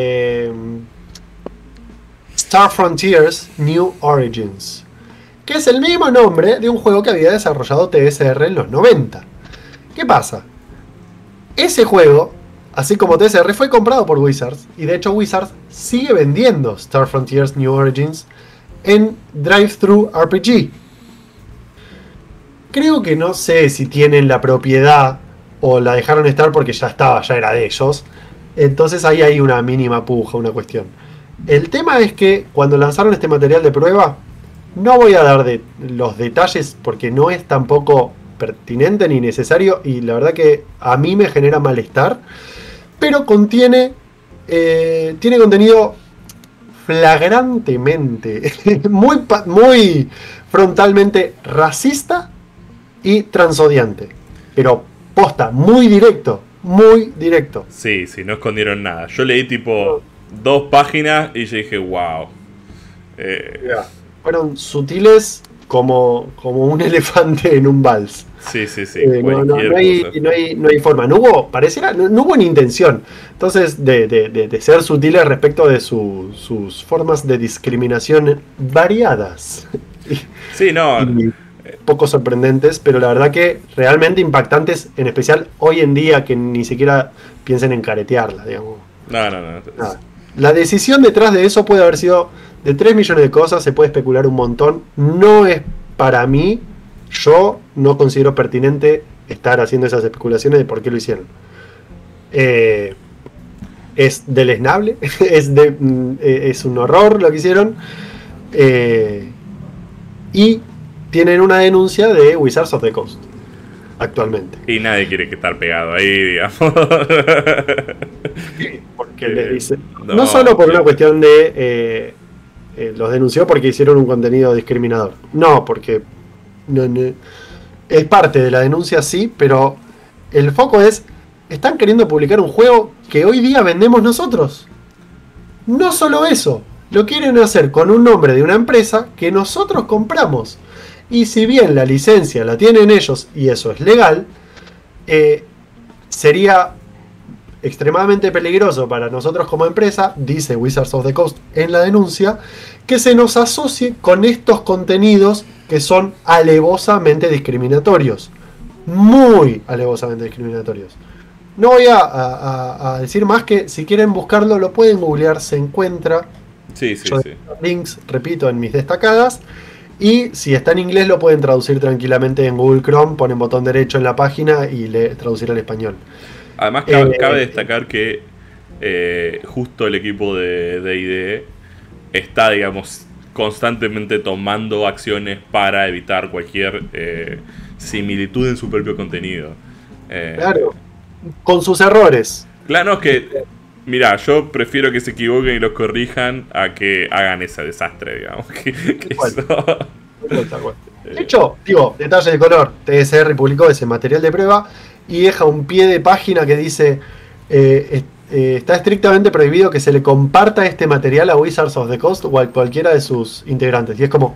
Star Frontiers New Origins, que es el mismo nombre de un juego que había desarrollado TSR en los 90. ¿Qué pasa? Ese juego, así como TSR, fue comprado por Wizards, y de hecho Wizards sigue vendiendo Star Frontiers New Origins en Drive-Thru RPG. Creo que no sé si tienen la propiedad o la dejaron estar porque ya era de ellos. Entonces ahí hay una mínima puja, una cuestión. El tema es que cuando lanzaron este material de prueba, no voy a dar los detalles porque no es tampoco pertinente ni necesario, y la verdad que a mí me genera malestar, pero tiene contenido flagrantemente, muy frontalmente racista y transodiante, pero posta, muy directo. Muy directo. Sí, no escondieron nada. Yo leí tipo 2 páginas y yo dije, wow. Fueron sutiles como un elefante en un vals. Sí. No hay forma. No hubo ni intención. Entonces, de ser sutiles respecto de sus formas de discriminación variadas. Sí, no. Y poco sorprendentes, pero la verdad que realmente impactantes, en especial hoy en día, que ni siquiera piensen en caretearla, digamos. No. Nada. La decisión detrás de eso puede haber sido de 3 millones de cosas, se puede especular un montón. No es para mí, yo no considero pertinente estar haciendo esas especulaciones de por qué lo hicieron. Es deleznable, es un horror lo que hicieron. Y tienen una denuncia de Wizards of the Coast actualmente. Y nadie quiere que estar pegado ahí, digamos. Porque les dice. No solo por una cuestión de. Los denunció porque hicieron un contenido discriminador. No, porque. No, es parte de la denuncia, sí, pero el foco es. Están queriendo publicar un juego que hoy día vendemos nosotros. No solo eso. Lo quieren hacer con un nombre de una empresa que nosotros compramos. Y si bien la licencia la tienen ellos y eso es legal, sería extremadamente peligroso para nosotros como empresa, dice Wizards of the Coast en la denuncia, que se nos asocie con estos contenidos que son alevosamente discriminatorios. Muy alevosamente discriminatorios. No voy a decir más, que si quieren buscarlo lo pueden googlear, se encuentra. Sí. Links, repito, en mis destacadas. Y si está en inglés lo pueden traducir tranquilamente en Google Chrome, ponen botón derecho en la página y traducir al español. Además cabe destacar que justo el equipo de D&D está, digamos, constantemente tomando acciones para evitar cualquier similitud en su propio contenido. Claro, con sus errores. Claro, es que, mirá, yo prefiero que se equivoquen y los corrijan a que hagan ese desastre, digamos. De hecho, detalle de color, TSR publicó ese material de prueba y deja un pie de página que dice está estrictamente prohibido que se le comparta este material a Wizards of the Coast o a cualquiera de sus integrantes. Y es como...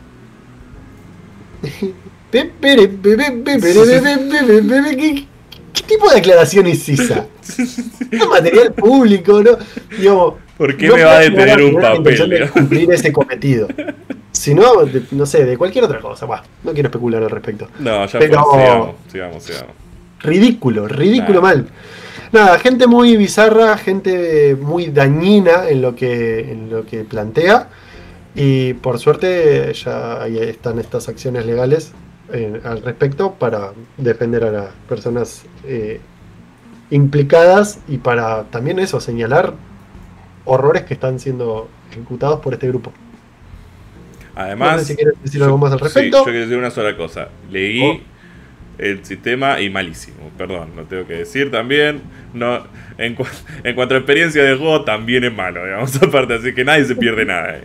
¿Qué tipo de aclaración es esa? Es material público, ¿no? Digamos, ¿por qué me va a detener un papel? De cumplir ese cometido. Si no, no sé, de cualquier otra cosa. Bah, no quiero especular al respecto. No, ya sigamos. Ridículo mal. Nada, gente muy bizarra, gente muy dañina en lo que plantea. Y por suerte ya ahí están estas acciones legales al respecto para defender a las personas implicadas y para también eso, señalar horrores que están siendo ejecutados por este grupo. Además, no sé si quieres decir algo más al respecto. Sí, yo quiero decir una sola cosa. Leí el sistema y malísimo. Perdón, lo tengo que decir también. No, en cuanto a experiencia de juego, también es malo, digamos, aparte, así que nadie se pierde nada.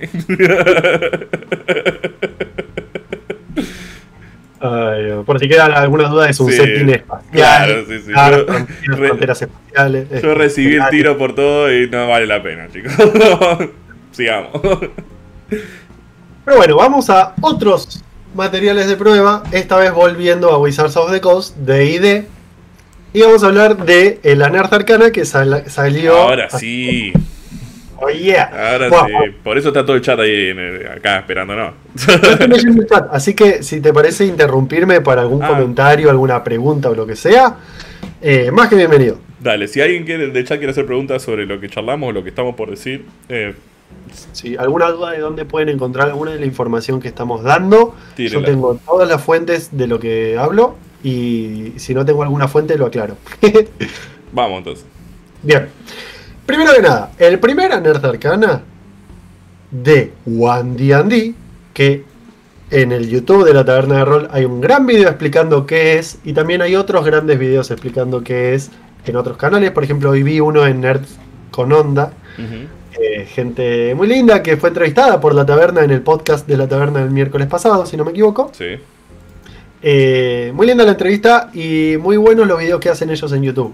Ay, por si quedan algunas dudas, es un setting espacial. Claro, sí. Fronteras espaciales. Yo recibí el tiro por todo y no vale la pena, chicos. Sigamos. Pero bueno, vamos a otros materiales de prueba. Esta vez volviendo a Wizards of the Coast, D&D. Y vamos a hablar de la Nerd Arcana que salió. Ahora sí. Oh yeah. Ahora sí. Por eso está todo el chat ahí acá esperando, ¿no? Yo estoy leyendo el chat, así que si te parece interrumpirme para algún comentario, alguna pregunta o lo que sea, más que bienvenido. Dale, si alguien del chat quiere hacer preguntas sobre lo que charlamos o lo que estamos por decir. Si alguna duda de dónde pueden encontrar alguna de la información que estamos dando, tírela. Yo tengo todas las fuentes de lo que hablo y si no tengo alguna fuente lo aclaro. Vamos entonces. Bien. Primero que nada, el primer Nerd Arcana de One D&D, que en el YouTube de la Taberna de Rol hay un gran video explicando qué es, y también hay otros grandes videos explicando qué es en otros canales. Por ejemplo, hoy vi uno en Nerds con Onda, gente muy linda que fue entrevistada por la Taberna en el podcast de la Taberna del miércoles pasado, si no me equivoco. Sí. Muy linda la entrevista y muy buenos los videos que hacen ellos en YouTube.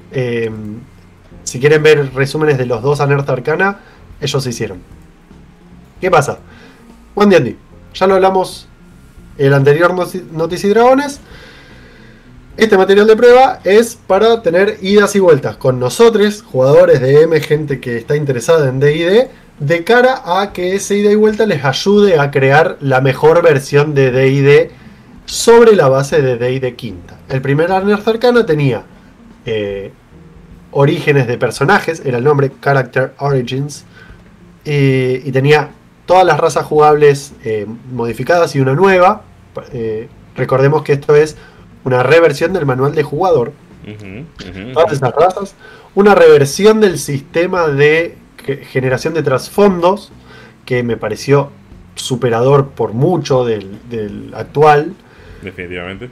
Si quieren ver resúmenes de los dos a Nerd Arcana, ellos se hicieron. ¿Qué pasa? One D&D. Ya lo hablamos el anterior Noticias y Dragones. Este material de prueba es para tener idas y vueltas con nosotros, jugadores de DM, gente que está interesada en D&D, de cara a que ese ida y vuelta les ayude a crear la mejor versión de D&D sobre la base de D&D quinta. El primer Nerd Arcana tenía orígenes de personajes, era el nombre Character Origins, y tenía todas las razas jugables modificadas y una nueva. Recordemos que esto es una reversión del manual de jugador. Todas esas razas. Una reversión del sistema de generación de trasfondos, que me pareció superador por mucho del actual. Definitivamente.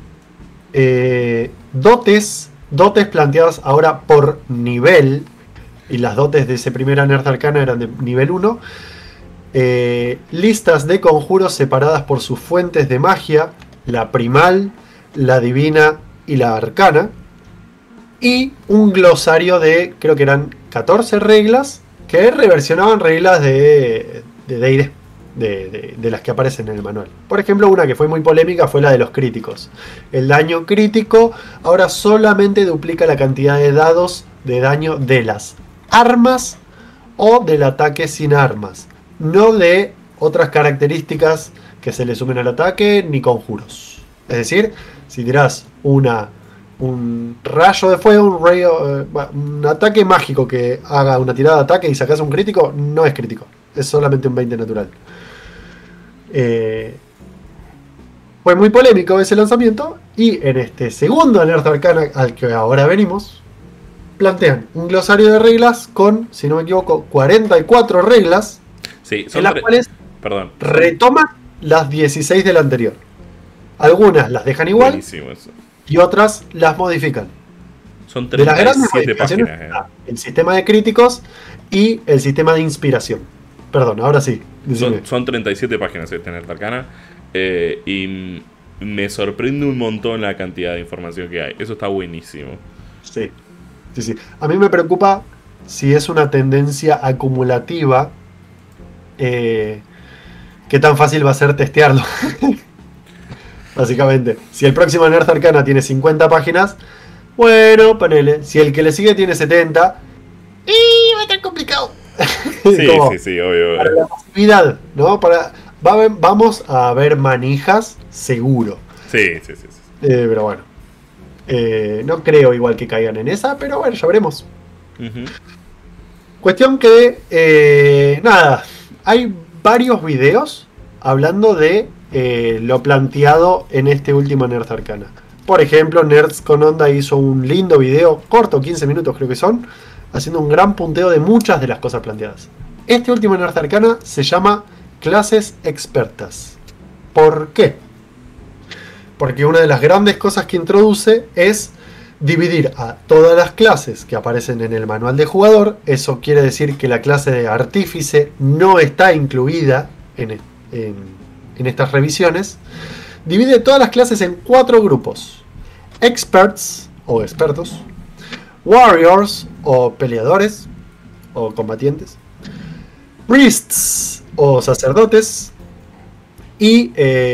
Dotes planteadas ahora por nivel. Y las dotes de ese primer Nerd Arcana eran de nivel 1. Listas de conjuros separadas por sus fuentes de magia, la primal, la divina y la arcana, y un glosario de, creo que eran 14 reglas que reversionaban reglas de D&D, de las que aparecen en el manual. Por ejemplo, una que fue muy polémica fue la de los críticos. El daño crítico ahora solamente duplica la cantidad de dados de daño de las armas o del ataque sin armas, no de otras características que se le sumen al ataque ni conjuros. Es decir, si tirás un rayo de fuego, un ataque mágico que haga una tirada de ataque y sacás un crítico, no es crítico, es solamente un 20 natural. Fue muy polémico ese lanzamiento, y en este segundo Nerd Arcana al que ahora venimos, plantean un glosario de reglas con, si no me equivoco, 44 reglas. Sí, en las cuales retoman las 16 del anterior. Algunas las dejan igual. Buenísimo eso. Y otras las modifican. Son 37 páginas. El sistema de críticos y el sistema de inspiración. Perdón, ahora sí. Son 37 páginas de Nerd Arcana. Y me sorprende un montón la cantidad de información que hay. Eso está buenísimo. Sí. A mí me preocupa si es una tendencia acumulativa. ¿Qué tan fácil va a ser testearlo? Básicamente, si el próximo Nerd Arcana tiene 50 páginas, bueno, ponele. Si el que le sigue tiene 70, y va a estar complicado. Sí, obvio. Para la masividad, ¿no? Vamos a ver manijas, seguro. Sí. Pero bueno. No creo igual que caigan en esa, pero bueno, ya veremos. Cuestión que, nada, hay varios videos hablando de lo planteado en este último Nerd Arcana. Por ejemplo, Nerds con Onda hizo un lindo video, corto, 15 minutos creo que son, haciendo un gran punteo de muchas de las cosas planteadas. Este último Nerd Arcana se llama Clases Expertas. ¿Por qué? Porque una de las grandes cosas que introduce es dividir a todas las clases que aparecen en el manual de jugador. Eso quiere decir que la clase de artífice no está incluida en estas revisiones. Divide todas las clases en 4 grupos: experts o expertos, warriors o peleadores o combatientes, priests o sacerdotes, y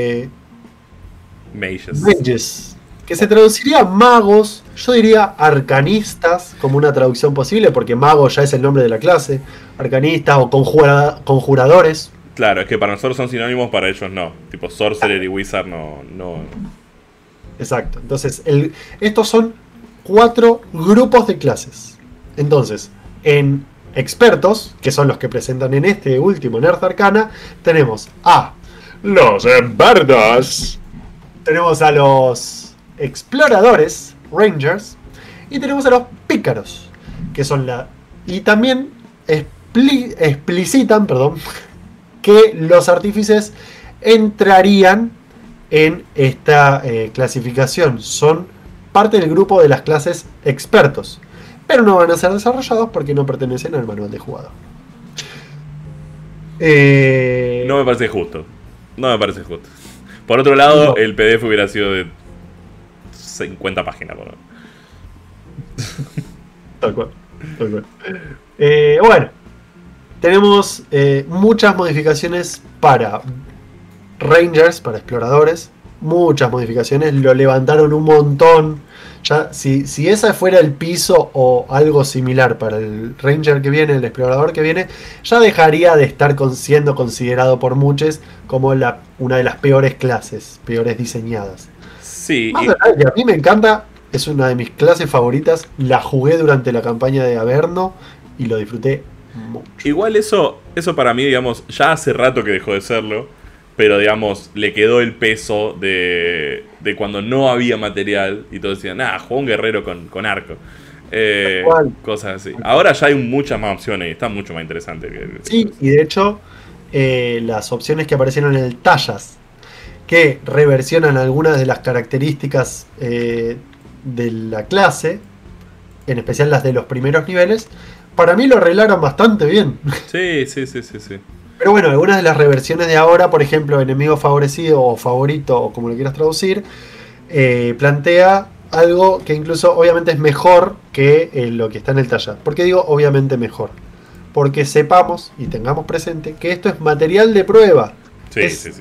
mages, que se traduciría magos. Yo diría arcanistas como una traducción posible, porque mago ya es el nombre de la clase. Arcanistas o conjuradores. Claro, es que para nosotros son sinónimos, para ellos no. Tipo sorcerer y wizard no. Exacto. Entonces, estos son 4 grupos de clases. Entonces, en expertos, que son los que presentan en este último Nerd Arcana, tenemos a los expertos, tenemos a los exploradores, rangers, y tenemos a los pícaros, que son y también explicitan, que los artífices entrarían en esta clasificación. Son parte del grupo de las clases expertos, pero no van a ser desarrollados porque no pertenecen al manual de jugador. No me parece justo. No me parece justo. Por otro lado, no. El PDF hubiera sido de 50 páginas. ¿No? Tal cual. Tal cual. Bueno, tenemos muchas modificaciones para Rangers, para exploradores. Muchas modificaciones, lo levantaron un montón. Ya, si ese fuera el piso o algo similar para el Ranger que viene, el explorador que viene, ya dejaría de estar siendo considerado por muchos como una de las peores clases, peores diseñadas. Sí. Más allá, que a mí me encanta, es una de mis clases favoritas. La jugué durante la campaña de Averno y lo disfruté mucho. Igual eso para mí, digamos, ya hace rato que dejó de serlo. Pero, digamos, le quedó el peso de cuando no había material. Y todos decían, juega un guerrero con arco. Cosas así. Ahora ya hay muchas más opciones y está mucho más interesante. Sí, y de hecho, las opciones que aparecieron en el Tallas, que reversionan algunas de las características de la clase, en especial las de los primeros niveles, para mí lo arreglaron bastante bien. Sí. Pero bueno, algunas de las reversiones de ahora, por ejemplo, enemigo favorecido o favorito, o como lo quieras traducir, plantea algo que incluso obviamente es mejor que lo que está en el taller. ¿Por qué digo obviamente mejor? Porque sepamos y tengamos presente que esto es material de prueba. Sí.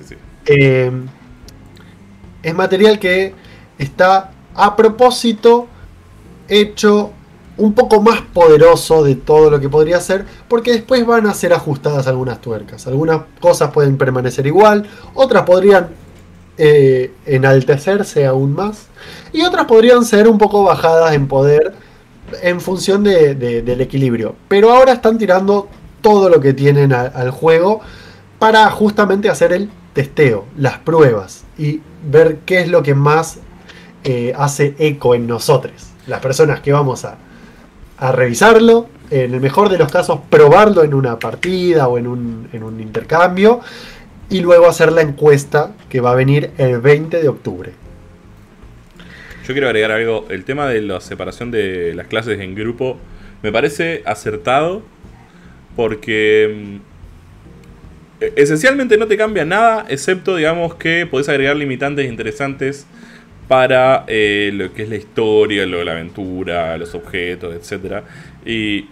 Es material que está a propósito hecho un poco más poderoso de todo lo que podría ser, porque después van a ser ajustadas algunas tuercas. Algunas cosas pueden permanecer igual, otras podrían enaltecerse aún más, y otras podrían ser un poco bajadas en poder en función del equilibrio. Pero ahora están tirando todo lo que tienen al juego para justamente hacer el testeo, las pruebas, y ver qué es lo que más hace eco en nosotros, las personas que vamos a revisarlo, en el mejor de los casos probarlo en una partida o en un intercambio, y luego hacer la encuesta que va a venir el 20 de octubre. Yo quiero agregar algo. El tema de la separación de las clases en grupo me parece acertado porque esencialmente no te cambia nada, excepto, digamos, que podés agregar limitantes interesantes para lo que es la historia, lo de la aventura, los objetos, etc. Y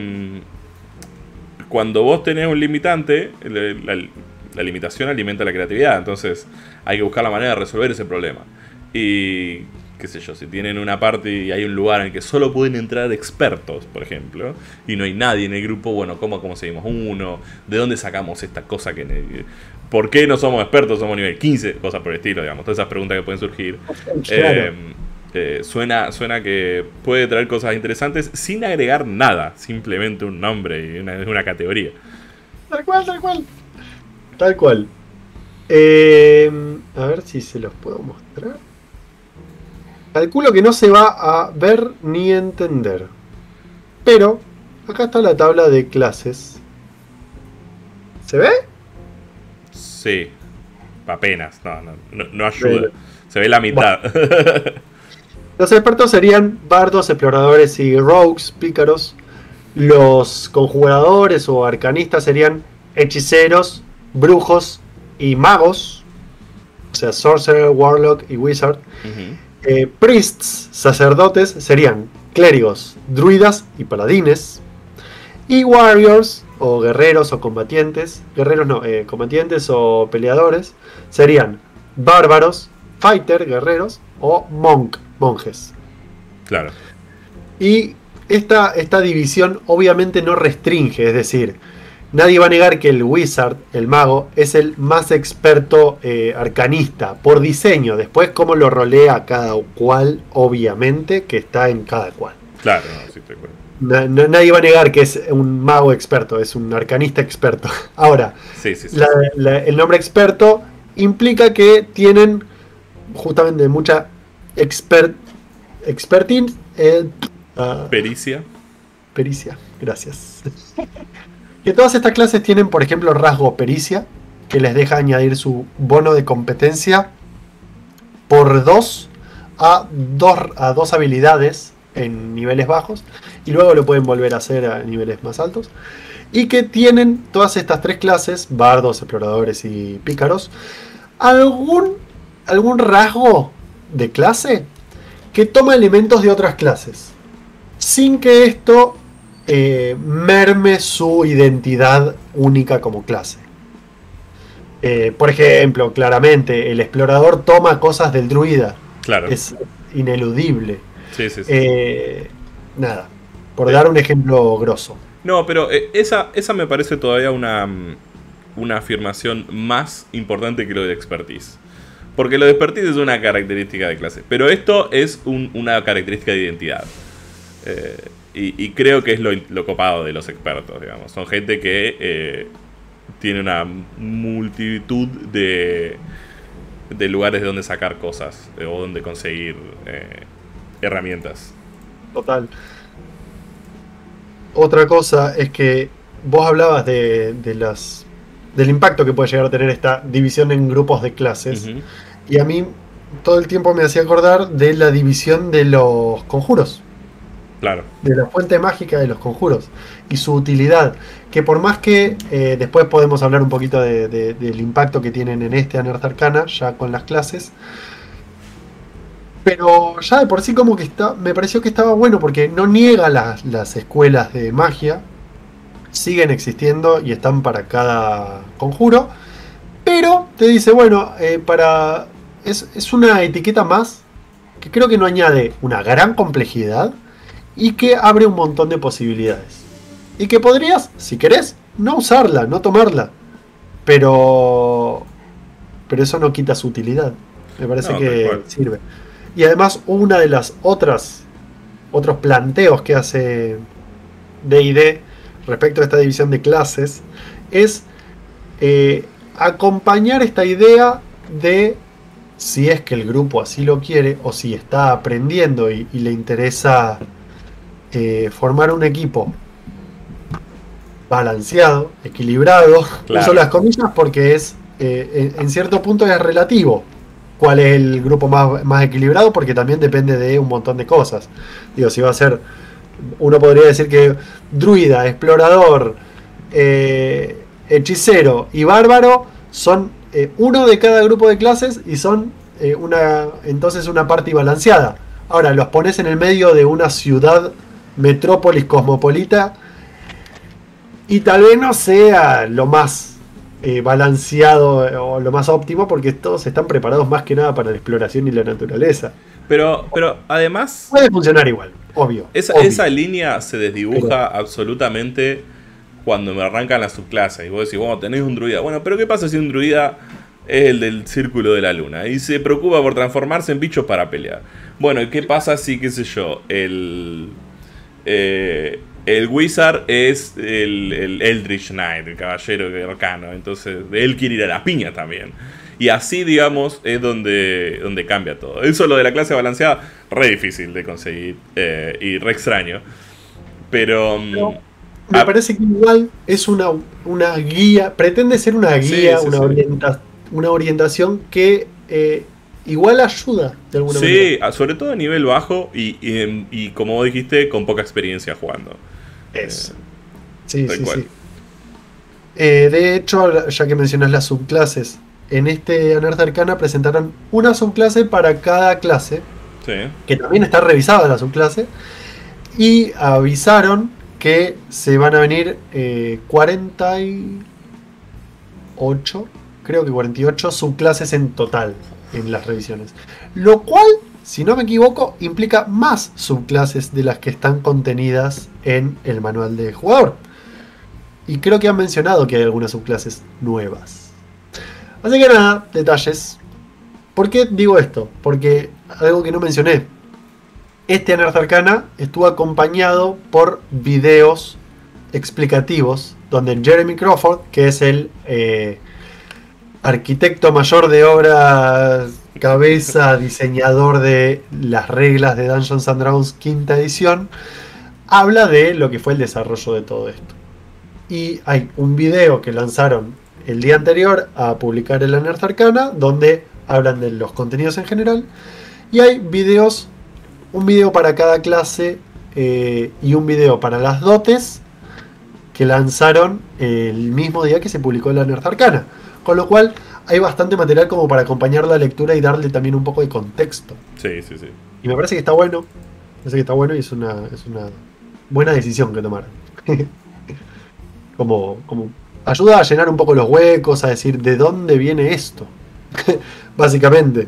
cuando vos tenés un limitante, la limitación alimenta la creatividad. Entonces hay que buscar la manera de resolver ese problema. Y qué sé yo, si tienen una parte y hay un lugar en el que solo pueden entrar expertos, por ejemplo, y no hay nadie en el grupo, bueno, ¿cómo conseguimos uno? ¿De dónde sacamos esta cosa que... ¿Por qué no somos expertos? Somos nivel 15, cosas por el estilo, digamos. Todas esas preguntas que pueden surgir. Claro. Suena que puede traer cosas interesantes sin agregar nada. Simplemente un nombre y una categoría. Tal cual. A ver si se los puedo mostrar. Calculo que no se va a ver ni entender. Pero acá está la tabla de clases. ¿Se ve? Sí, apenas, no ayuda. Se ve la mitad. Bueno. Los expertos serían bardos, exploradores y rogues, pícaros. Los conjuradores o arcanistas serían hechiceros, brujos y magos. O sea, sorcerer, warlock y wizard. Priests, sacerdotes, serían clérigos, druidas y paladines. Y warriors, o guerreros o combatientes, combatientes o peleadores, serían bárbaros, fighter, guerreros, o monjes. Claro. Y esta división obviamente no restringe, es decir, nadie va a negar que el wizard, el mago, es el más experto arcanista por diseño. Después cómo lo rolea cada cual, obviamente, que está en cada cual. Claro, sí estoy de acuerdo. Nadie va a negar que es un mago experto, es un arcanista experto. Ahora, sí. El nombre experto implica que tienen justamente mucha expertise. Pericia, gracias. Que todas estas clases tienen, por ejemplo, rasgo pericia, que les deja añadir su bono de competencia por 2 a 2 habilidades en niveles bajos, y luego lo pueden volver a hacer a niveles más altos. Y que tienen todas estas 3 clases, bardos, exploradores y pícaros, algún rasgo de clase que toma elementos de otras clases, sin que esto merme su identidad única como clase. Por ejemplo, claramente, el explorador toma cosas del druida. Claro. Es ineludible. Sí. Nada, por dar un ejemplo grosso. No, pero esa me parece todavía una afirmación más importante que lo de expertise. Porque lo de expertise es una característica de clase. Pero esto es una característica de identidad. Y creo que es lo copado de los expertos, digamos. Son gente que tiene una multitud de lugares de donde sacar cosas o donde conseguir herramientas. Total. Otra cosa es que vos hablabas del impacto que puede llegar a tener esta división en grupos de clases. Uh-huh. Y a mí todo el tiempo me hacía acordar de la división de los conjuros. Claro. De la fuente mágica de los conjuros y su utilidad. Que por más que después podemos hablar un poquito del impacto que tienen en este Anarta Arcana, ya con las clases. Pero ya de por sí como que me pareció que estaba bueno porque no niega las escuelas de magia. Siguen existiendo y están para cada conjuro. Pero te dice, bueno, es una etiqueta más que creo que no añade una gran complejidad y que abre un montón de posibilidades. Y que podrías, si querés, no usarla, no tomarla. Pero eso no quita su utilidad. Me parece que sirve. Y además una de las otros planteos que hace D&D respecto a esta división de clases es acompañar esta idea de, si es que el grupo así lo quiere o si está aprendiendo y le interesa formar un equipo balanceado, equilibrado, claro. Uso las comillas porque es en cierto punto es relativo cuál es el grupo más equilibrado, porque también depende de un montón de cosas. Digo, si va a ser, uno podría decir que druida, explorador, hechicero y bárbaro son uno de cada grupo de clases y son entonces una parte balanceada. Ahora los pones en el medio de una ciudad metrópolis cosmopolita y tal vez no sea lo más balanceado o lo más óptimo, porque todos están preparados más que nada para la exploración y la naturaleza. Pero además puede funcionar igual, obvio. Esa línea se desdibuja absolutamente cuando me arrancan las subclases. Y vos decís, bueno, tenés un druida. Bueno, pero ¿qué pasa si un druida es el del círculo de la luna y se preocupa por transformarse en bichos para pelear? Bueno, ¿y qué pasa si, qué sé yo, el Wizard es el Eldritch Knight, el caballero arcano? Entonces, él quiere ir a la piña también. Y así, digamos, es donde cambia todo. Eso, lo de la clase balanceada, re difícil de conseguir y re extraño. Pero me parece que igual es una guía, pretende ser una guía, sí. Una orientación que igual ayuda de alguna manera. Sí, sobre todo a nivel bajo y como vos dijiste, con poca experiencia jugando. Eso. Sí. De hecho, ya que mencionas las subclases, en este Anarta Arcana presentaron una subclase para cada clase, sí. Que también está revisada la subclase, y avisaron que se van a venir 48, creo que 48 subclases en total en las revisiones. Lo cual, si no me equivoco, implica más subclases de las que están contenidas en el manual de jugador. Y creo que han mencionado que hay algunas subclases nuevas. Así que nada, detalles. ¿Por qué digo esto? Porque algo que no mencioné. Este Anarta Arcana estuvo acompañado por videos explicativos donde Jeremy Crawford, que es el arquitecto mayor de obras, cabeza, diseñador de las reglas de Dungeons and Dragons quinta edición, habla de lo que fue el desarrollo de todo esto. Y hay un video que lanzaron el día anterior a publicar el Nerd Arcana, donde hablan de los contenidos en general. Y hay videos, un video para cada clase y un video para las dotes que lanzaron el mismo día que se publicó la Nerd Arcana. Con lo cual hay bastante material como para acompañar la lectura y darle también un poco de contexto. Sí, sí, sí. Y me parece que está bueno. Me parece que está bueno y es una buena decisión que tomaron. como ayuda a llenar un poco los huecos, a decir de dónde viene esto. Básicamente.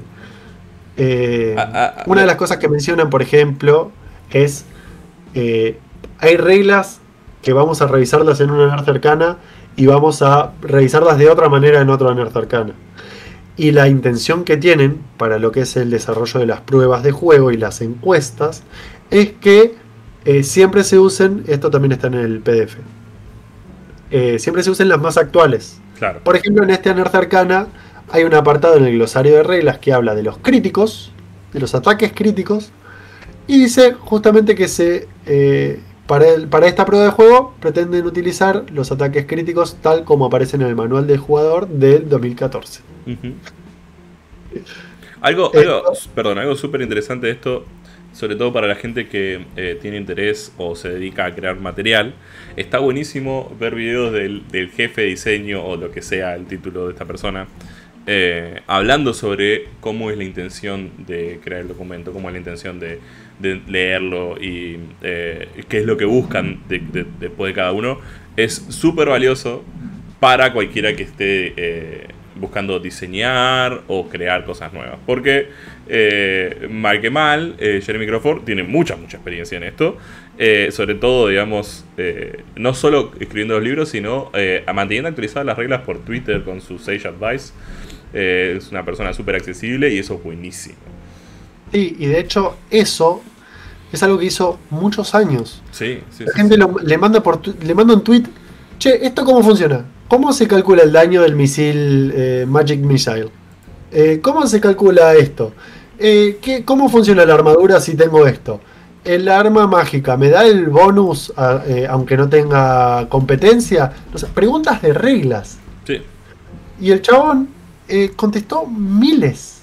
Una de las cosas que mencionan, por ejemplo, es hay reglas que vamos a revisarlas en una Nerd Arcana y vamos a revisarlas de otra manera en otra Nerd Arcana. Y la intención que tienen para lo que es el desarrollo de las pruebas de juego y las encuestas es que siempre se usen, esto también está en el PDF, siempre se usen las más actuales. Claro. Por ejemplo, en este Nerd Arcana hay un apartado en el glosario de reglas que habla de los críticos, de los ataques críticos, y dice justamente que para esta prueba de juego pretenden utilizar los ataques críticos tal como aparecen en el manual del jugador del 2014. Uh-huh. Algo súper interesante de esto, sobre todo para la gente que tiene interés o se dedica a crear material. Está buenísimo ver videos del jefe de diseño o lo que sea el título de esta persona, hablando sobre cómo es la intención de crear el documento, cómo es la intención de leerlo y qué es lo que buscan después de cada uno. Es súper valioso para cualquiera que esté buscando diseñar o crear cosas nuevas, porque mal que mal, Jeremy Crawford tiene mucha experiencia en esto, sobre todo, digamos, no solo escribiendo los libros, sino manteniendo actualizadas las reglas por Twitter con su Sage Advice. Es una persona súper accesible y eso es buenísimo. Sí, y de hecho eso es algo que hizo muchos años. Sí. La gente le manda un tweet, che, ¿esto cómo funciona? ¿Cómo se calcula el daño del misil Magic Missile? ¿Cómo se calcula esto? ¿Cómo funciona la armadura si tengo esto? El arma mágica, ¿me da el bonus aunque no tenga competencia? O sea, preguntas de reglas. Sí. Y el chabón contestó miles.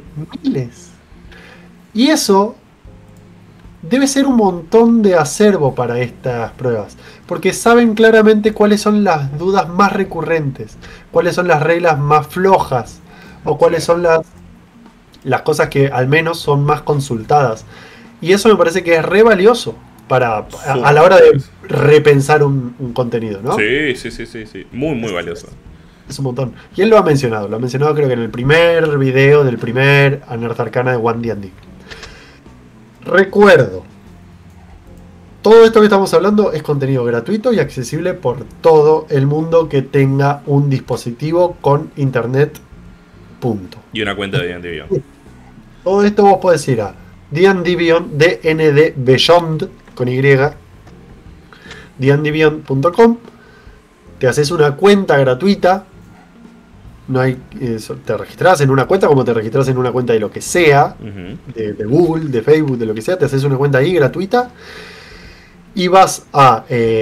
Y eso debe ser un montón de acervo para estas pruebas, porque saben claramente cuáles son las dudas más recurrentes, cuáles son las reglas más flojas, o cuáles son las cosas que al menos son más consultadas. Y eso me parece que es re valioso a la hora de repensar un contenido, ¿no? Sí. Muy valioso. Es un montón. Y él lo ha mencionado creo que en el primer video del primer Nerd Arcana de One D&D. Recuerdo, todo esto que estamos hablando es contenido gratuito y accesible por todo el mundo que tenga un dispositivo con internet. Punto. Y una cuenta de D&D Beyond. Todo esto vos podés ir a D&D Beyond, D&D Beyond, con Y, dndbeyond.com, te haces una cuenta gratuita. No hay, te registras en una cuenta como te registras en una cuenta de lo que sea, de Google, de Facebook, de lo que sea. Te haces una cuenta ahí gratuita y vas a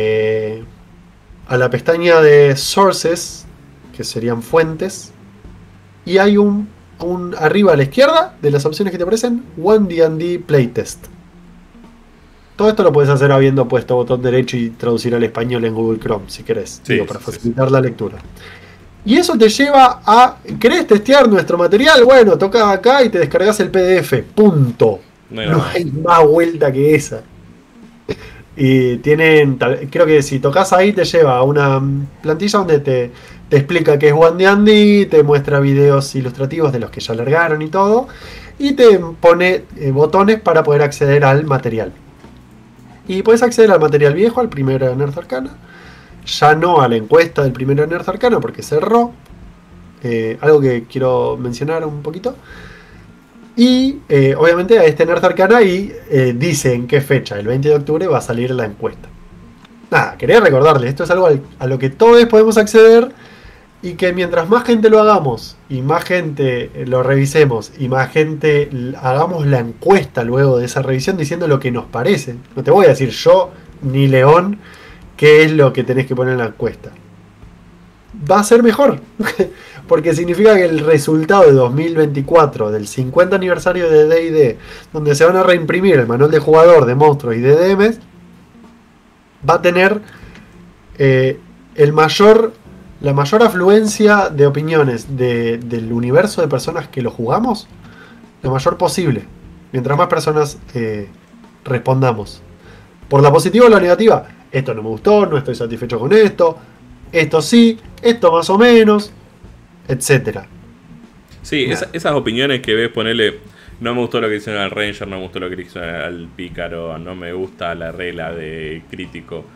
la pestaña de Sources, que serían fuentes, y hay arriba a la izquierda de las opciones que te aparecen, One D&D Playtest. Todo esto lo puedes hacer habiendo puesto botón derecho y traducir al español en Google Chrome, si querés, para facilitar la lectura. Y eso te lleva a... ¿Querés testear nuestro material? Bueno, toca acá y te descargas el PDF. Punto. No hay más vuelta que esa. Y tienen... Creo que si tocas ahí te lleva a una plantilla donde te explica qué es One D&D, te muestra videos ilustrativos de los que ya largaron y todo. Y te pone botones para poder acceder al material. Y puedes acceder al material viejo, al primer Nerd Arcana. Ya no a la encuesta del primer Nerd Arcana porque cerró. Algo que quiero mencionar un poquito. Y obviamente a este Nerd Arcana y dice en qué fecha, el 20 de octubre va a salir la encuesta. Nada, quería recordarles, esto es algo a lo que todos podemos acceder. Y que mientras más gente lo hagamos y más gente lo revisemos y más gente hagamos la encuesta luego de esa revisión diciendo lo que nos parece. No te voy a decir yo ni León qué es lo que tenés que poner en la encuesta. va a ser mejor. Porque significa que el resultado de 2024, del 50 aniversario de D&D, donde se van a reimprimir el manual de jugador de monstruos y de DMs, va a tener la mayor afluencia de opiniones del universo de personas que lo jugamos, lo mayor posible. Mientras más personas respondamos. Por la positiva o la negativa, esto no me gustó, no estoy satisfecho con esto sí, esto más o menos, etcétera. Sí, esas opiniones que ves, ponele, no me gustó lo que hicieron al Ranger, no me gustó lo que hicieron al Pícaro, no me gusta la regla de crítico.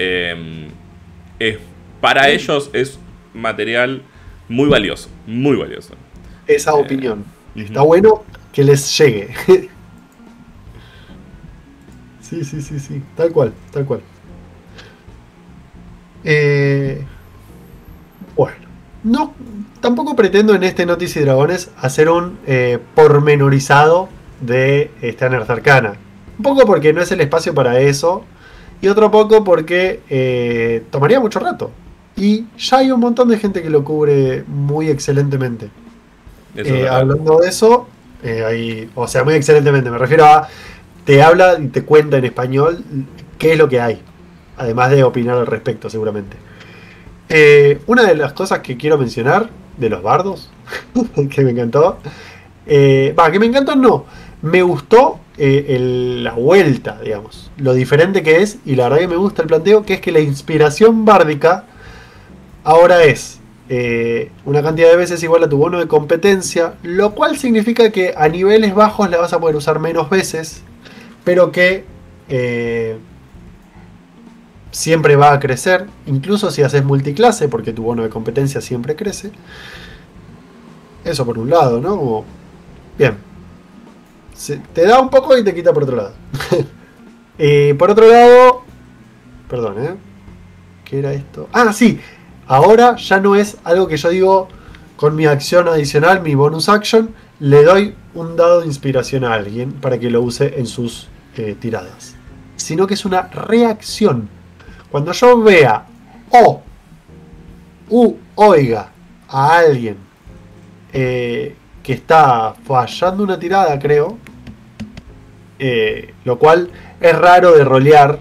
Para ellos es material muy valioso, muy valioso. Esa opinión. Está bueno que les llegue. Sí, tal cual. Bueno, no, tampoco pretendo en este Notis y Dragones hacer un pormenorizado de Standard Arcana. Un poco porque no es el espacio para eso, y otro poco porque tomaría mucho rato. Y ya hay un montón de gente que lo cubre muy excelentemente. Hablando de eso, o sea, muy excelentemente, me refiero a te habla y te cuenta en español qué es lo que hay, además de opinar al respecto seguramente. Una de las cosas que quiero mencionar de los bardos, que me encantó, que me encantó no, me gustó la vuelta, digamos, lo diferente que es, y la verdad que me gusta el planteo, que es que la inspiración bárdica ahora es una cantidad de veces igual a tu bono de competencia, lo cual significa que a niveles bajos la vas a poder usar menos veces, pero que siempre va a crecer, incluso si haces multiclase, porque tu bono de competencia siempre crece. Eso por un lado, ¿no? Como, bien. Te da un poco y te quita por otro lado. Por otro lado, perdón, ¿qué era esto? Ah, sí. Ahora ya no es algo que yo digo con mi acción adicional, mi bonus action, le doy un dado de inspiración a alguien para que lo use en sus tiradas. Sino que es una reacción. Cuando yo vea oiga a alguien que está fallando una tirada, creo, lo cual es raro de rolear,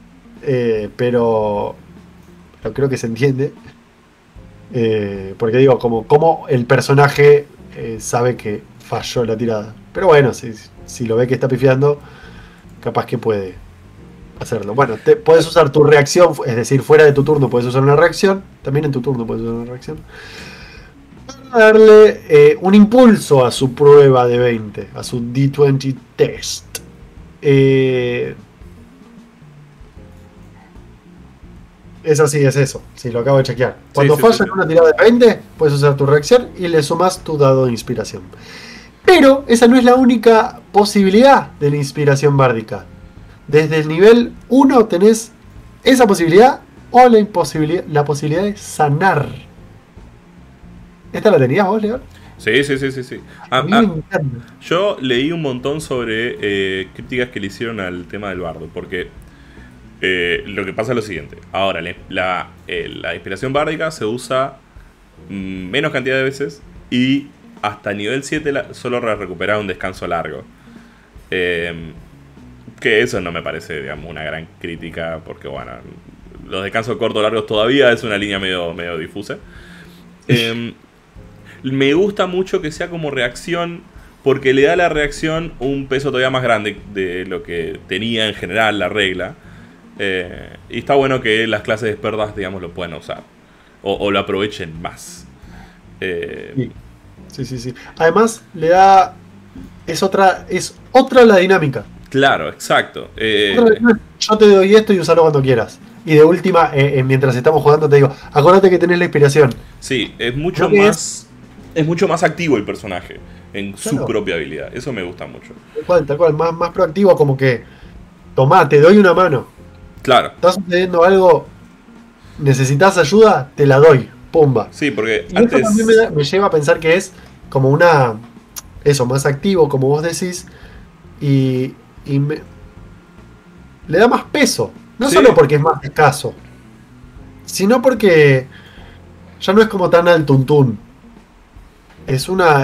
pero creo que se entiende, porque digo, como el personaje sabe que falló la tirada, pero bueno, si lo ve que está pifiando, capaz que puede hacerlo. Bueno, puedes usar tu reacción, es decir, fuera de tu turno puedes usar una reacción, también en tu turno puedes usar una reacción, para darle un impulso a su prueba de 20, a su D20 test. Es así, es eso. Sí, lo acabo de chequear. Cuando falla en una tirada de 20, puedes usar tu reacción y le sumas tu dado de inspiración. Pero esa no es la única posibilidad de la inspiración bárdica. Desde el nivel 1 tenés esa posibilidad o la posibilidad de sanar. ¿Esta la tenías vos, León? Sí. Yo leí un montón sobre críticas que le hicieron al tema del bardo, porque lo que pasa es lo siguiente. Ahora, la inspiración bárdica se usa menos cantidad de veces y hasta nivel 7 solo recuperar un descanso largo. Que eso no me parece, digamos, una gran crítica, porque bueno, los descansos cortos o largos todavía es una línea medio difusa. Me gusta mucho que sea como reacción, porque le da a la reacción un peso todavía más grande de lo que tenía en general la regla. Y está bueno que las clases expertas, digamos, lo puedan usar o lo aprovechen más. Sí. Además, le da... Es otra la dinámica. Claro, exacto. Yo te doy esto y usarlo cuando quieras. Y de última, mientras estamos jugando, te digo, acordate que tenés la inspiración. Sí, es mucho más activo el personaje en su propia habilidad. Eso me gusta mucho. Tal cual, más proactivo, como que tomá, te doy una mano. Claro. Está sucediendo algo, necesitas ayuda, te la doy. Pumba. Sí, porque y antes... Eso también me lleva a pensar que es como eso, más activo, como vos decís. Y le da más peso. No solo porque es más escaso, sino porque ya no es como tan al tuntún. Es una.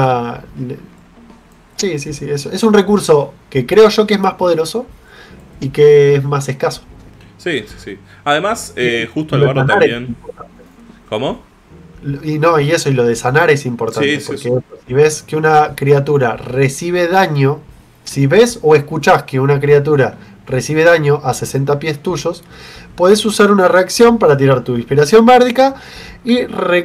Sí, es un recurso que creo yo que es más poderoso y que es más escaso. Sí, sí, sí. Además, justo al Lo de bardo sanar es también. importante. ¿Cómo? Y eso, y lo de sanar es importante, Sí, sí, sí. porque si ves que una criatura recibe daño, si ves o escuchás que una criatura recibe daño a 60 pies tuyos, podés usar una reacción para tirar tu inspiración bárdica y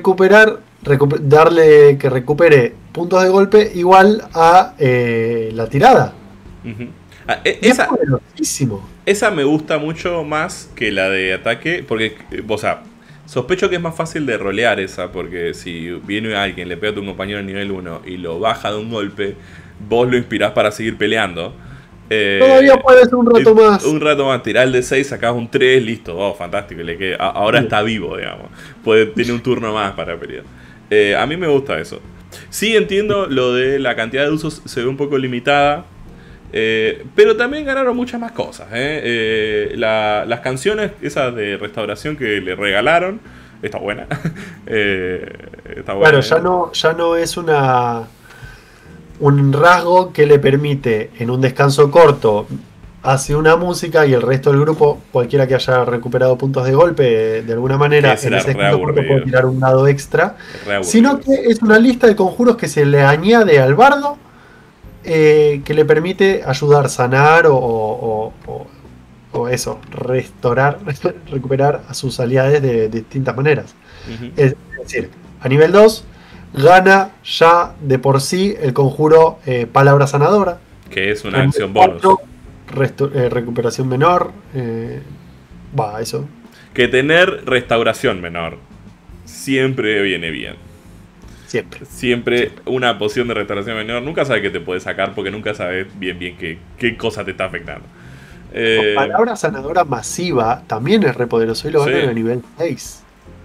darle que recupere puntos de golpe igual a la tirada. Ujú. Y es poderosísimo. Esa me gusta mucho más que la de ataque, porque, o sea, sospecho que es más fácil de rolear esa, porque si viene alguien, le pega a tu compañero en nivel 1 y lo baja de un golpe, vos lo inspirás para seguir peleando. Todavía puede ser un rato más. Un rato más, tirás el de 6, sacás un 3, listo, oh, fantástico, ahora está vivo, digamos. Tiene un turno más para pelear. A mí me gusta eso. Sí entiendo lo de la cantidad de usos, se ve un poco limitada. Pero también ganaron muchas más cosas. Las canciones, esas de restauración que le regalaron, está buena. Está buena. Claro, ya no es un rasgo que le permite en un descanso corto hace una música y el resto del grupo, cualquiera que haya recuperado puntos de golpe de alguna manera, en ese descanso corto puede tirar un dado extra, sino que es una lista de conjuros que se le añade al bardo, que le permite ayudar, sanar o eso, restaurar, recuperar a sus aliados de distintas maneras. Uh-huh. Es decir, a nivel 2 gana ya de por sí el conjuro Palabra Sanadora, que es una acción bonus. Recuperación menor. Eso. Que tener restauración menor siempre viene bien. Siempre una poción de restauración menor. Nunca sabes qué te puede sacar porque nunca sabes bien qué cosa te está afectando. Palabra Sanadora masiva también es re poderoso y lo ganan a nivel 6.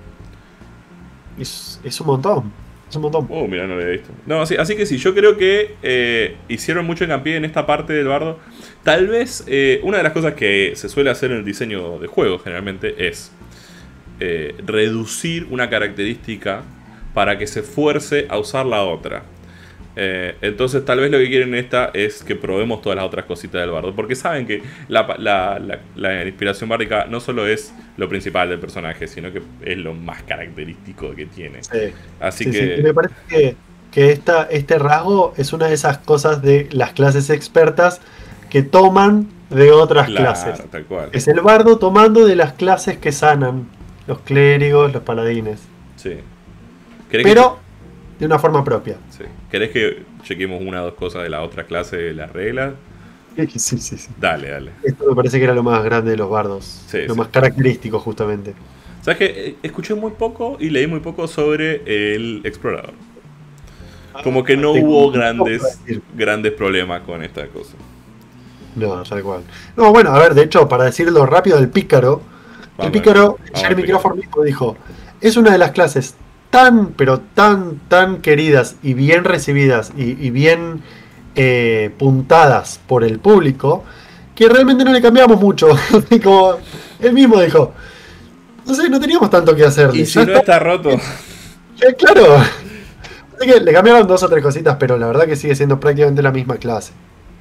Es un montón. Es un montón. Mira, no lo había visto. No, así que sí, yo creo que hicieron mucho hincapié en esta parte del bardo. Tal vez una de las cosas que se suele hacer en el diseño de juegos generalmente es reducir una característica para que se fuerce a usar la otra. Entonces tal vez lo que quieren en esta es que probemos todas las otras cositas del bardo, porque saben que la inspiración bárdica no solo es lo principal del personaje, sino que es lo más característico que tiene. Sí. Así que... Sí. Me parece que este rasgo es una de esas cosas de las clases expertas que toman de otras clases. Tal cual. Es el bardo tomando de las clases que sanan, los clérigos, los paladines. Sí. Pero de una forma propia. Sí. ¿Querés que chequemos una o dos cosas de la otra clase de las reglas? Sí. Dale. Esto me parece que era lo más grande de los bardos. Lo más característico, justamente. ¿Sabes qué? Escuché muy poco y leí muy poco sobre el explorador. Como que no hubo grandes problemas con esta cosa. No, tal cual. No, bueno, a ver, de hecho, para decirlo rápido, el pícaro, Jeremy Crawford mismo dijo, es una de las clases pero tan queridas y bien recibidas y bien puntadas por el público, que realmente no le cambiamos mucho. Como él mismo dijo, no sé, no teníamos tanto que hacerle. Y si no está roto. Claro. Así que le cambiaron 2 o 3 cositas, pero la verdad que sigue siendo prácticamente la misma clase.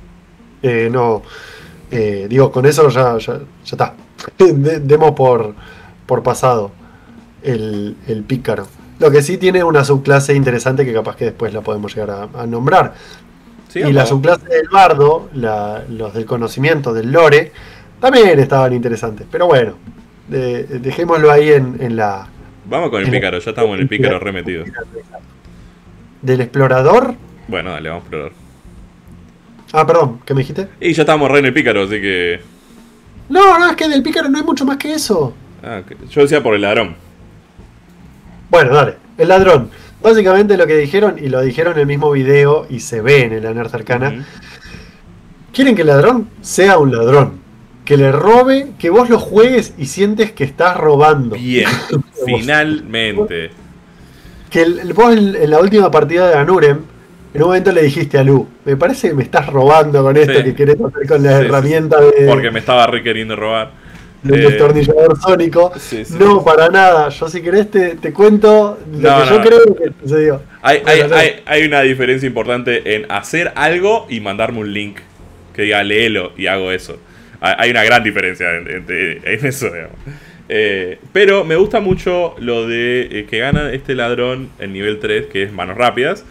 Con eso ya está. Demos por pasado el pícaro. Lo que sí tiene una subclase interesante que capaz que después la podemos llegar a nombrar. Sí, y la subclase del bardo, los del conocimiento, del lore, también estaban interesantes. Pero bueno, dejémoslo ahí en la... Vamos con el pícaro, ya estamos en el pícaro remetido. ¿Del explorador? Bueno, dale, vamos a explorar. Perdón, ¿qué me dijiste? Y ya estamos re en el pícaro, así que... No, es que del pícaro no hay mucho más que eso. Yo decía por el ladrón. Bueno, dale, el ladrón. Básicamente lo que dijeron, y lo dijeron en el mismo video, y se ve en el Aner Cercana, quieren que el ladrón sea un ladrón. Que le robe, que vos lo juegues y sientes que estás robando. Bien, finalmente. Que vos en la última partida de Anurem, en un momento le dijiste a Lu, me parece que me estás robando con esto que querés hacer con la herramienta de... Porque me estaba re queriendo robar. del destornillador sónico. Sí, sí. No, para nada. Yo si querés te cuento lo que yo creo que sucedió. Hay una diferencia importante en hacer algo y mandarme un link que diga léelo y hago eso. Hay una gran diferencia en eso, digamos. Pero me gusta mucho lo de que gana este ladrón en nivel 3, que es manos rápidas.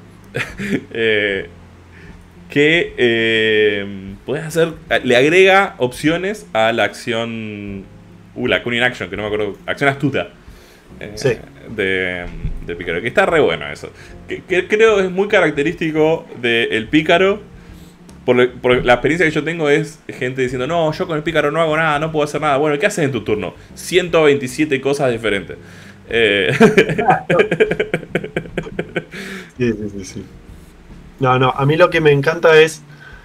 Podés hacer. Le agrega opciones a la acción. La Cunning Action, que no me acuerdo. Acción astuta. Sí. De Pícaro. Que está re bueno eso. Que creo es muy característico del Pícaro. Por la experiencia que yo tengo es gente diciendo: no, yo con el Pícaro no hago nada, no puedo hacer nada. Bueno, ¿qué haces en tu turno? 127 cosas diferentes. Sí. No, a mí lo que me encanta es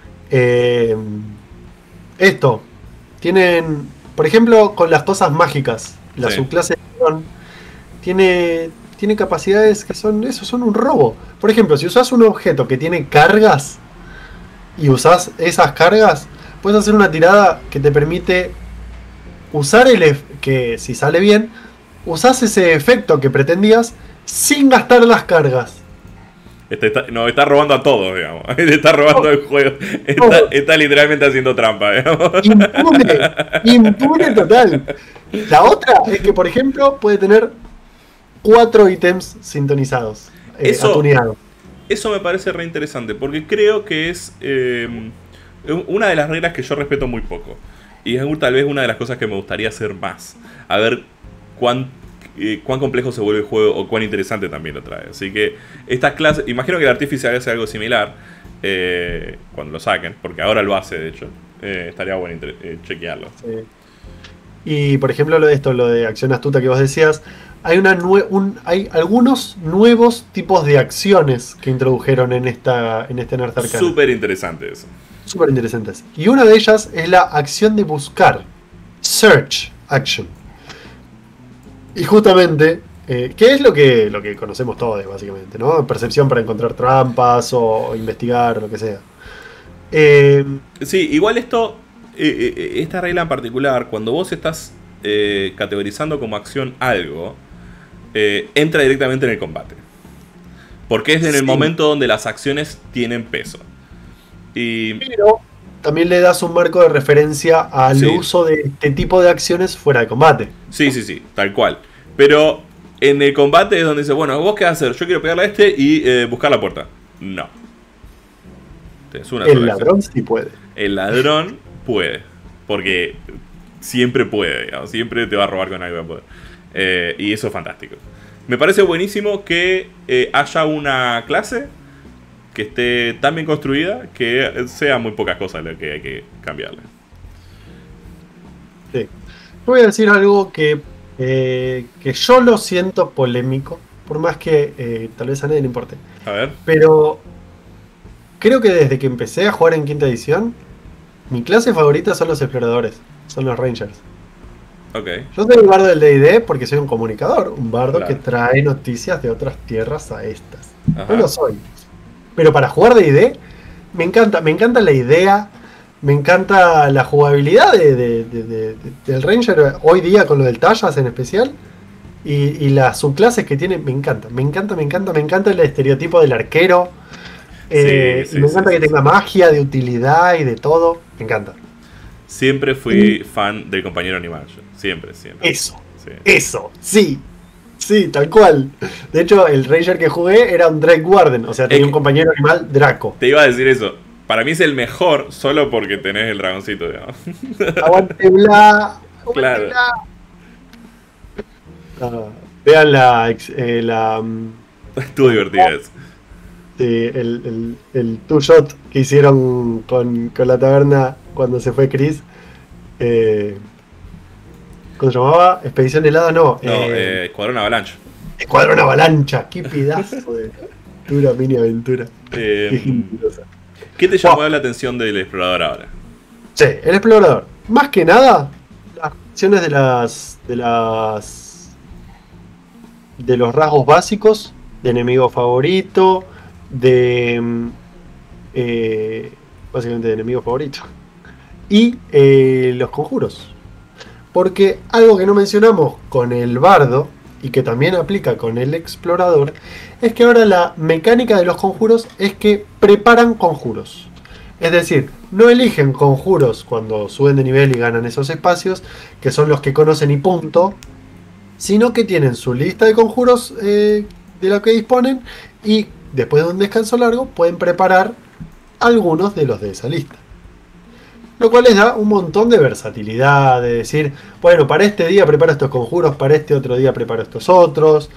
esto. Tienen, por ejemplo, con las cosas mágicas, la subclase tiene capacidades que son un robo. Por ejemplo, si usas un objeto que tiene cargas y usas esas cargas, puedes hacer una tirada que te permite usar que si sale bien, usás ese efecto que pretendías sin gastar las cargas. Está robando a todos, digamos. Está robando el juego. Está literalmente haciendo trampa, digamos. Impune total. La otra es que, por ejemplo, puede tener 4 ítems sintonizados, atuneados. Eso me parece re interesante, porque creo que es una de las reglas que yo respeto muy poco. Y es tal vez una de las cosas que me gustaría hacer más. A ver cuán complejo se vuelve el juego o cuán interesante también lo trae. Así que estas clases, imagino que el Artífice hace algo similar cuando lo saquen, porque ahora lo hace de hecho. Estaría bueno chequearlo. Sí. Y por ejemplo lo de acción astuta que vos decías, hay algunos nuevos tipos de acciones que introdujeron en este Nerd Arcana. Súper interesante eso. Súper interesantes. Y una de ellas es la acción de buscar. Search Action. Y justamente, ¿qué es lo que conocemos todos, básicamente, ¿no? Percepción para encontrar trampas o investigar, lo que sea. Sí, igual esta regla en particular, cuando vos estás categorizando como acción algo, entra directamente en el combate. Porque es en el momento donde las acciones tienen peso. Pero también le das un marco de referencia al uso de este tipo de acciones fuera de combate. Sí, tal cual. Pero en el combate es donde dice, bueno, ¿vos qué vas a hacer? Yo quiero pegarle a este y buscar la puerta. No. El ladrón sí puede. El ladrón puede. Porque siempre puede, digamos, siempre te va a robar con algo de poder. Y eso es fantástico. Me parece buenísimo que haya una clase que esté tan bien construida que sea muy pocas cosas lo que hay que cambiarle. Sí. Voy a decir algo que yo lo siento polémico, por más que tal vez a nadie le importe. A ver. Pero creo que desde que empecé a jugar en quinta edición, mi clase favorita son los exploradores, son los Rangers. Okay. Yo soy el bardo del D&D porque soy un comunicador, un bardo que trae noticias de otras tierras a estas. Ajá. No lo soy. Pero para jugar D&D me encanta la idea, me encanta la jugabilidad del Ranger hoy día con lo del Tallas en especial y las subclases que tiene, me encanta el estereotipo del arquero. Me encanta que tenga magia, de utilidad y de todo, me encanta. Siempre fui fan del compañero animal, siempre. Eso, sí, tal cual. De hecho, el Ranger que jugué era un Drake Warden, o sea, tenía un compañero animal Draco. Te iba a decir eso. Para mí es el mejor solo porque tenés el dragoncito, digamos. Aguante bla. Claro. Vean la estuvo divertido eso. Sí, el two-shot que hicieron con la taberna cuando se fue Chris. ¿Cómo se llamaba? Expedición helada, no. Escuadrón Avalancha. Escuadrón Avalancha, qué pedazo de aventura, mini aventura. ¿Qué te llamó la atención del explorador ahora? Sí, el explorador. Más que nada, las acciones de los rasgos básicos, de enemigo favorito, básicamente de enemigo favorito. Y los conjuros. Porque algo que no mencionamos con el bardo, y que también aplica con el explorador, es que ahora la mecánica de los conjuros es que preparan conjuros. Es decir, no eligen conjuros cuando suben de nivel y ganan esos espacios, que son los que conocen y punto, sino que tienen su lista de conjuros de la que disponen y después de un descanso largo pueden preparar algunos de los de esa lista. Lo cual les da un montón de versatilidad, de decir, bueno, para este día preparo estos conjuros, para este otro día preparo estos otros.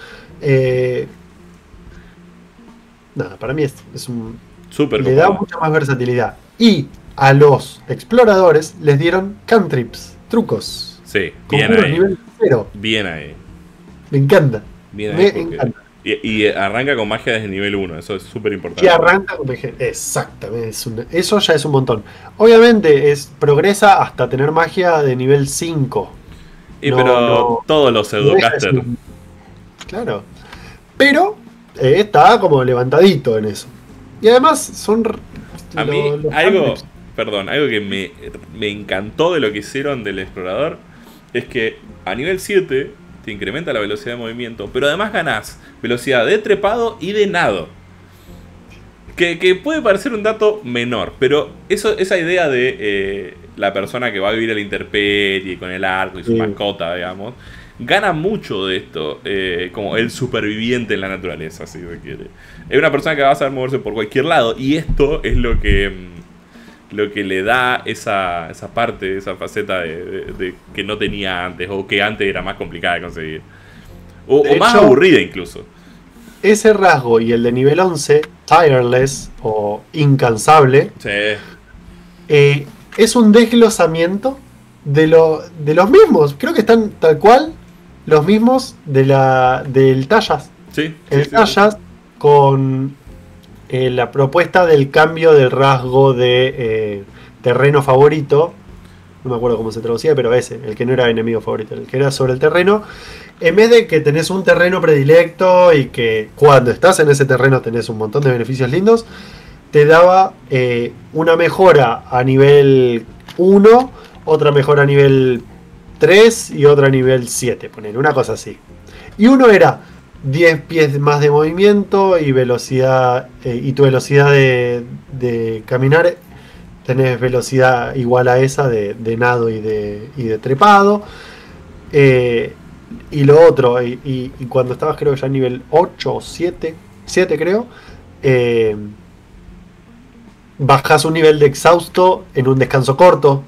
Nada, para mí es un... Súper le da mucha más versatilidad. Y a los exploradores les dieron cantrips, trucos. Sí, bien conjuros ahí. nivel 0. Bien ahí. Me encanta. Bien Me ahí porque- encanta. Y arranca con magia desde nivel 1, eso es súper importante. Y arranca con exactamente, eso ya es un montón. Obviamente progresa hasta tener magia de nivel 5. Y No, pero no. todos los pseudocasters. Claro. Pero está como levantadito en eso. Y además son A mí los algo, cantrips. perdón, algo que me encantó de lo que hicieron del explorador es que a nivel 7 te incrementa la velocidad de movimiento, pero además ganás velocidad de trepado y de nado. Que puede parecer un dato menor, pero esa idea de la persona que va a vivir a la intemperie con el arco y su Sí. mascota, digamos, gana mucho de esto, como el superviviente en la naturaleza, si se quiere. Es una persona que va a saber moverse por cualquier lado, y esto es lo que le da esa parte, esa faceta de que no tenía antes, o que antes era más complicada de conseguir. O De más hecho, aburrida incluso. Ese rasgo y el de nivel 11, tireless o incansable, Sí. es un desglosamiento de los mismos. Creo que están tal cual los mismos del Tallas. Sí, El sí, sí, Tallas con la propuesta del cambio del rasgo de terreno favorito. No me acuerdo cómo se traducía, pero ese, el que no era enemigo favorito, el que era sobre el terreno. En vez de que tenés un terreno predilecto y que cuando estás en ese terreno tenés un montón de beneficios lindos, te daba una mejora a nivel 1, otra mejora a nivel 3 y otra a nivel 7, poner una cosa así. Y uno era 10 pies más de movimiento y velocidad, y tu velocidad de caminar, tenés velocidad igual a esa de nado y de trepado. Y lo otro, y cuando estabas creo ya a nivel 8 o 7 creo, bajás un nivel de exhausto en un descanso corto.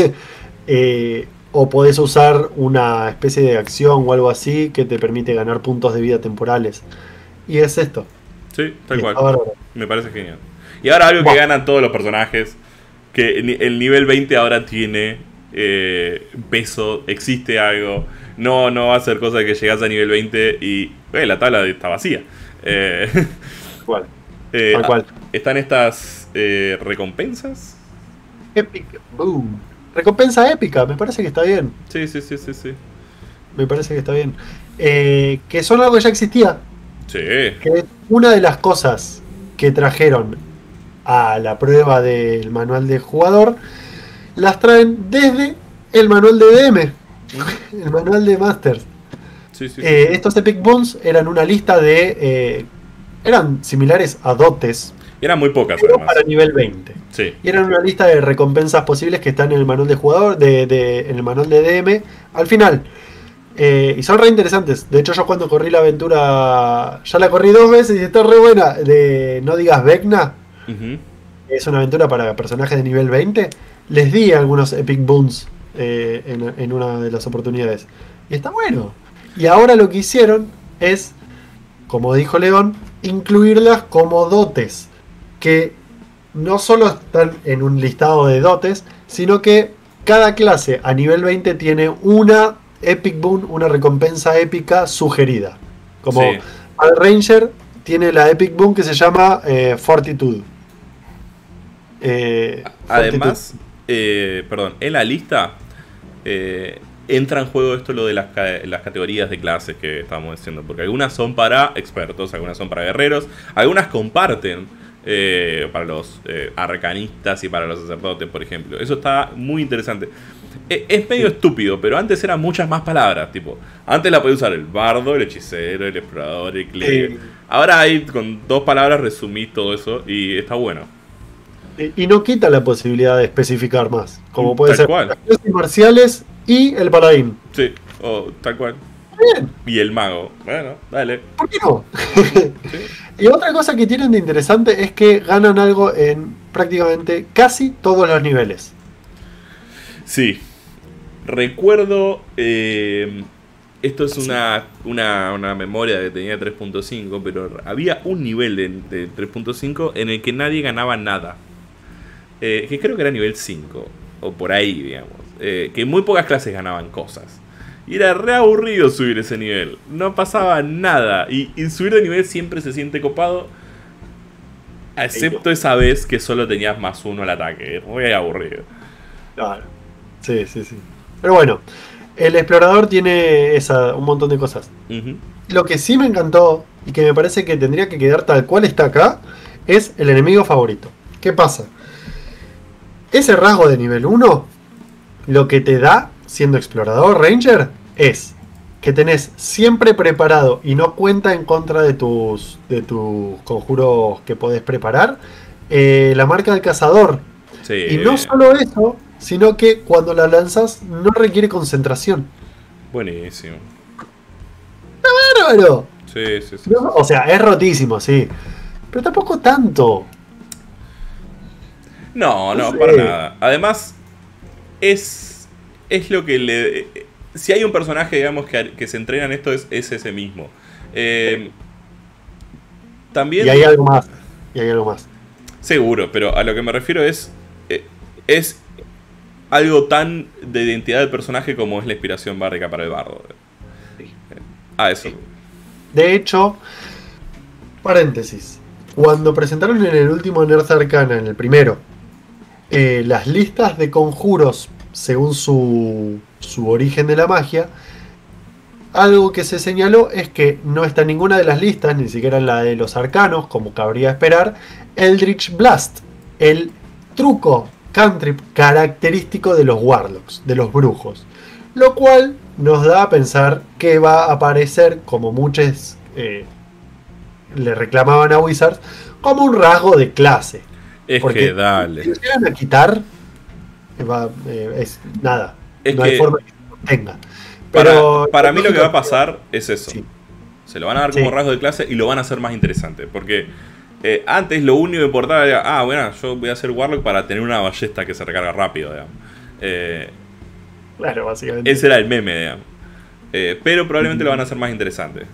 O podés usar una especie de acción o algo así que te permite ganar puntos de vida temporales. Y es esto. Sí, tal Y cual. está bárbaro. Me parece genial. Y ahora algo que ganan todos los personajes, que el nivel 20 ahora tiene peso, existe algo. No va a ser cosa de que llegas a nivel 20 y la tabla está vacía. Igual. Tal cual. Están estas recompensas. Epic Boom. Recompensa épica, me parece que está bien. Sí. Me parece que está bien. Que son algo que ya existía. Sí. Que es una de las cosas que trajeron a la prueba del manual de jugador. Las traen desde el manual de DM. El manual de Masters. Sí. Estos Epic Boons eran una lista de... eran similares a dotes, Eran muy pocas pero además. para nivel 20. Sí. Y eran una lista de recompensas posibles que están en el manual de jugador, en el manual de DM, al final. Y son re interesantes. De hecho, yo cuando corrí la aventura, ya la corrí 2 veces y está re buena. De No digas Vecna, Ujú. es una aventura para personajes de nivel 20. Les di algunos Epic Boons en una de las oportunidades. Y está bueno. Y ahora lo que hicieron es, como dijo León, incluirlas como dotes. Que no solo están en un listado de dotes, sino que cada clase a nivel 20 tiene una Epic Boon, una recompensa épica sugerida. Como Sí. al Ranger tiene la Epic Boon que se llama Fortitude. Además, perdón, en la lista entra en juego esto lo de las categorías de clases que estábamos diciendo, porque algunas son para expertos, algunas son para guerreros, algunas comparten para los arcanistas y para los sacerdotes, por ejemplo. Eso está muy interesante. Es medio estúpido, pero antes eran muchas más palabras. Tipo, antes la podía usar el bardo, el hechicero, el explorador, el clérigo. Ahora hay con 2 palabras resumís todo eso y está bueno. Y no quita la posibilidad de especificar más. Como puede Tal ser cual. las clases marciales y el paladín. Sí, o tal cual. Bien, Y el mago. Bueno, dale. ¿por qué no? Sí. Y otra cosa que tienen de interesante es que ganan algo en prácticamente casi todos los niveles. Sí. Recuerdo. Esto es una memoria que tenía 3.5, pero había un nivel de 3.5 en el que nadie ganaba nada. Que creo que era nivel 5, o por ahí, digamos. Que muy pocas clases ganaban cosas. Y era re aburrido subir ese nivel. No pasaba nada. Y subir de nivel siempre se siente copado. Excepto esa vez que solo tenías +1 al ataque. Es muy aburrido. Claro. Sí. Pero bueno, el explorador tiene un montón de cosas. Uh-huh. Lo que sí me encantó, y que me parece que tendría que quedar tal cual está acá, es el enemigo favorito. ¿Qué pasa? Ese rasgo de nivel 1, lo que te da, siendo explorador ranger, es que tenés siempre preparado y no cuenta en contra de tus conjuros que podés preparar, la marca del cazador. Sí. Y no solo eso, sino que cuando la lanzas no requiere concentración. Buenísimo. ¡Bárbaro! Sí. No, o sea, es rotísimo, sí. Pero tampoco tanto. No, No sé. para nada. Además, es lo que le... Si hay un personaje, digamos, que se entrena en esto, es ese mismo. También... Y hay algo más. Seguro, pero a lo que me refiero es algo tan de identidad del personaje como es la inspiración bárdica para el bardo. A eso. De hecho, paréntesis. Cuando presentaron en el último Nerd Arcana, en el primero, las listas de conjuros según su origen de la magia, algo que se señaló es que no está en ninguna de las listas, ni siquiera en la de los arcanos, como cabría esperar, Eldritch Blast, el truco cantrip característico de los warlocks, de los brujos. Lo cual nos da a pensar que va a aparecer, como muchos le reclamaban a Wizards, como un rasgo de clase. Es porque que dale. si lo llegan a quitar, es nada. Es no que hay forma que se mantenga. Pero para mí lo que va a pasar es eso. Sí. Se lo van a dar como rasgo de clase y lo van a hacer más interesante. Porque antes lo único que importaba era, bueno, yo voy a hacer Warlock para tener una ballesta que se recarga rápido, digamos. Claro, básicamente. Ese era el meme, digamos. Pero probablemente lo van a hacer más interesante.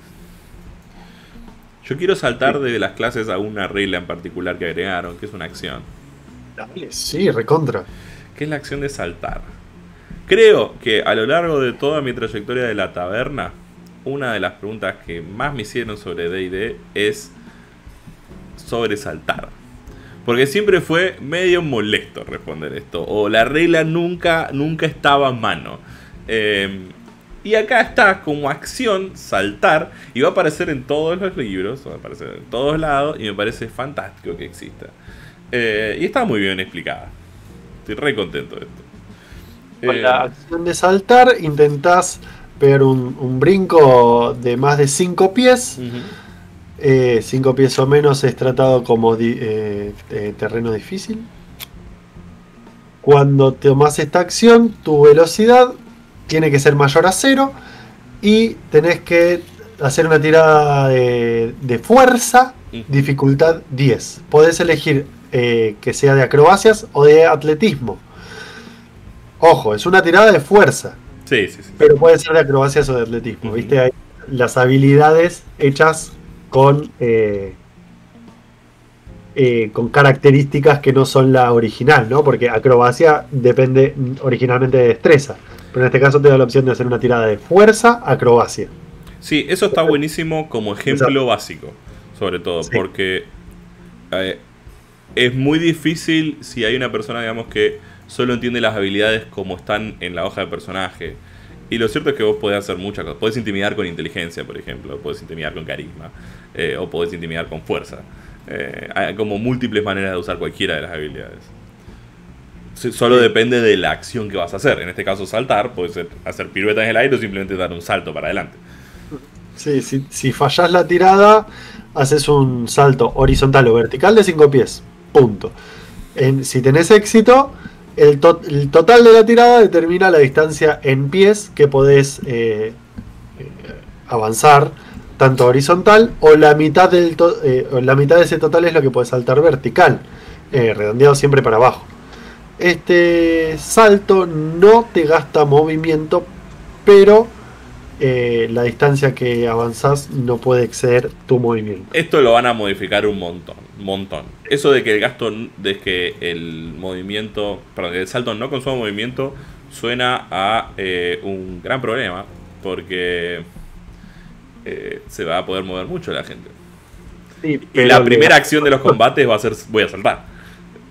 Yo quiero saltar de las clases a una regla en particular que agregaron, que es una acción. Dale, sí, recontra. Que es la acción de saltar. Creo que a lo largo de toda mi trayectoria de la taberna, una de las preguntas que más me hicieron sobre D&D es sobre saltar. Porque siempre fue medio molesto responder esto. O la regla nunca estaba a mano. Y acá está como acción saltar. Y va a aparecer en todos los libros. Va a aparecer en todos lados. Y me parece fantástico que exista. Y está muy bien explicada. Estoy re contento de esto. Con la acción de saltar intentás pegar un brinco de más de 5 pies. 5 pies o menos es tratado como terreno difícil. Cuando tomas esta acción, tu velocidad tiene que ser mayor a 0 y tenés que hacer una tirada de fuerza, dificultad 10. Podés elegir que sea de acrobacias o de atletismo. Ojo, es una tirada de fuerza. Sí. Pero puede ser de acrobacias o de atletismo. ¿Viste? Hay las habilidades hechas con características que no son la original, ¿no? Porque acrobacia depende originalmente de destreza. Pero en este caso te da la opción de hacer una tirada de fuerza, acrobacia. Sí, eso está buenísimo como ejemplo básico, sobre todo, porque es muy difícil si hay una persona, digamos, que solo entiende las habilidades como están en la hoja de personaje. Y lo cierto es que vos podés hacer muchas cosas. Podés intimidar con inteligencia, por ejemplo. Podés intimidar con carisma. O podés intimidar con fuerza. Hay como múltiples maneras de usar cualquiera de las habilidades. Solo depende de la acción que vas a hacer. En este caso saltar, puede ser hacer piruetas en el aire o simplemente dar un salto para adelante. Sí, si fallás la tirada, haces un salto horizontal o vertical de 5 pies. Punto. Si tenés éxito, el total de la tirada determina la distancia en pies que podés avanzar, tanto horizontal o la mitad la mitad de ese total es lo que podés saltar vertical, redondeado siempre para abajo. Este salto no te gasta movimiento, pero la distancia que avanzás no puede exceder tu movimiento. Esto lo van a modificar un montón. Eso de que el movimiento, perdón, que el salto no consuma movimiento, suena a un gran problema, porque se va a poder mover mucho la gente. Sí, y la primera acción de los combates va a ser: voy a saltar.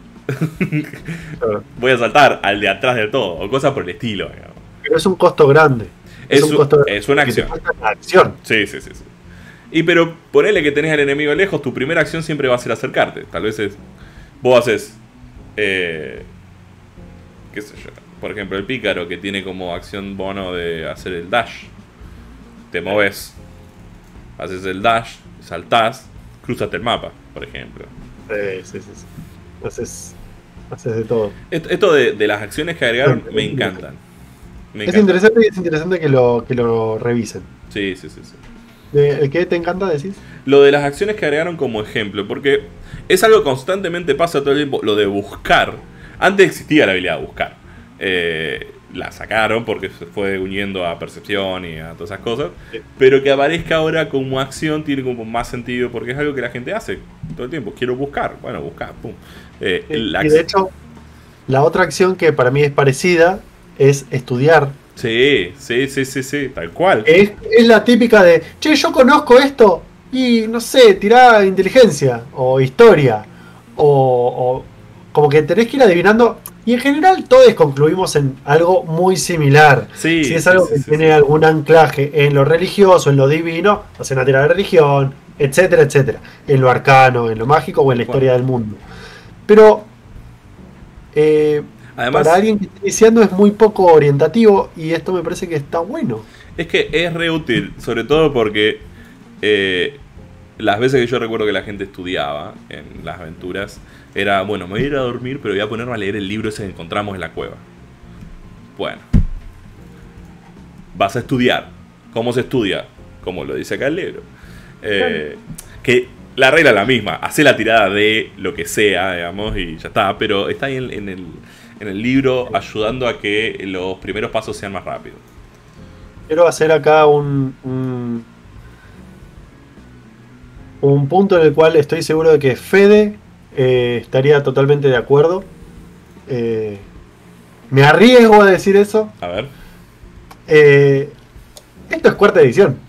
Voy a saltar al de atrás del todo, o cosas por el estilo, digamos. Pero es un costo grande. Es una acción. Sí. Y pero ponele que tenés al enemigo lejos, tu primera acción siempre va a ser acercarte. Tal vez vos haces qué sé yo, por ejemplo el pícaro, que tiene como acción bono de hacer el dash. Te moves, haces el dash, saltás, cruzaste el mapa, por ejemplo. Sí. Haces de todo. Esto de las acciones que agregaron me encantan. Es interesante que lo revisen. Sí. ¿El qué te encanta, decís? Lo de las acciones que agregaron como ejemplo, porque es algo que constantemente pasa todo el tiempo, lo de buscar. Antes existía la habilidad de buscar. La sacaron porque se fue uniendo a percepción y a todas esas cosas. Sí. Pero que aparezca ahora como acción tiene como más sentido, porque es algo que la gente hace todo el tiempo. Quiero buscar. Bueno, buscar, pum. Y de hecho, la otra acción que para mí es parecida es estudiar. Sí, tal cual. Es la típica de, che, yo conozco esto y no sé, tirá inteligencia o historia o como que tenés que ir adivinando. Y en general todos concluimos en algo muy similar. Si es algo que tiene algún anclaje en lo religioso, en lo divino, hace una tirada de religión, etcétera. En lo arcano, en lo mágico o en la historia del mundo. Pero además, para alguien que está iniciando es muy poco orientativo y esto me parece que está bueno. Es que es re útil, sobre todo porque las veces que yo recuerdo que la gente estudiaba en las aventuras era, bueno, me voy a ir a dormir, pero voy a ponerme a leer el libro ese que encontramos en la cueva. Bueno, vas a estudiar. ¿Cómo se estudia? Como lo dice acá el libro. Que la regla es la misma, hace la tirada de lo que sea, digamos, y ya está, pero está ahí en el libro ayudando a que los primeros pasos sean más rápidos. Quiero hacer acá un punto en el cual estoy seguro de que Fede estaría totalmente de acuerdo. Me arriesgo a decir eso. A ver. Esto es cuarta edición.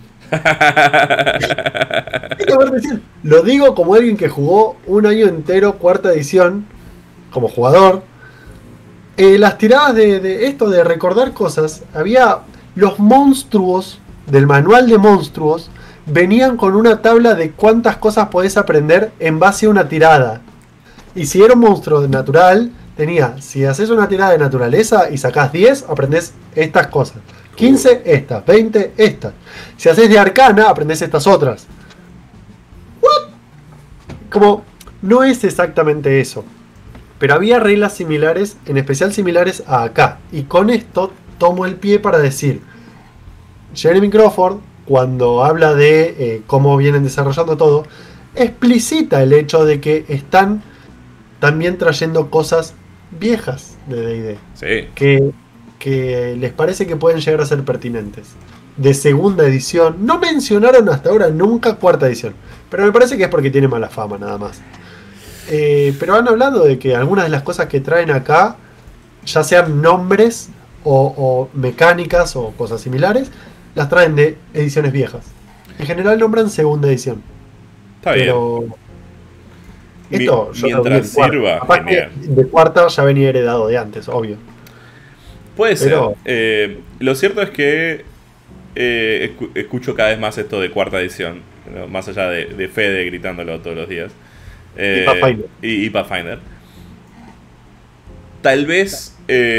Lo digo como alguien que jugó un año entero cuarta edición como jugador. Las tiradas de esto de recordar cosas, había los monstruos del manual de monstruos venían con una tabla de cuántas cosas podés aprender en base a una tirada. Y si era un monstruo natural, si haces una tirada de naturaleza y sacás 10, aprendés estas cosas. 15 estas, 20 estas. Si haces de arcana, aprendés estas otras. ¿What? Como, no es exactamente eso. Pero había reglas similares, en especial similares a acá. Y con esto tomo el pie para decir, Jeremy Crawford, cuando habla de cómo vienen desarrollando todo, explicita el hecho de que están también trayendo cosas viejas de D&D. Sí. Que les parece que pueden llegar a ser pertinentes. De segunda edición. No mencionaron hasta ahora nunca cuarta edición. Pero me parece que es porque tiene mala fama nada más. Pero han hablado de que algunas de las cosas que traen acá, ya sean nombres o mecánicas o cosas similares, las traen de ediciones viejas. En general nombran segunda edición. Está pero bien. Esto mientras sirva, genial. De cuarta ya venía heredado de antes, obvio. Puede ser. Lo cierto es que escucho cada vez más esto de cuarta edición, ¿no? Más allá de Fede gritándolo todos los días. Y Pathfinder. Y Pathfinder. Tal vez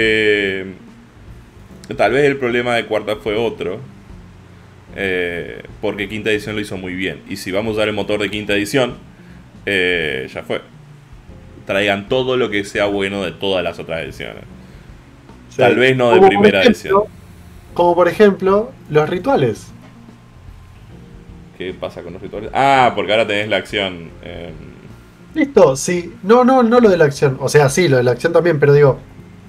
el problema de cuarta fue otro. Porque quinta edición lo hizo muy bien. Y si vamos a usar el motor de quinta edición, ya fue. Traigan todo lo que sea bueno de todas las otras ediciones. Sí. Tal vez no de primera edición. Como por ejemplo, los rituales. ¿Qué pasa con los rituales? Ah, porque ahora tenés la acción. Listo, sí. No lo de la acción. O sea, sí, lo de la acción también, pero digo.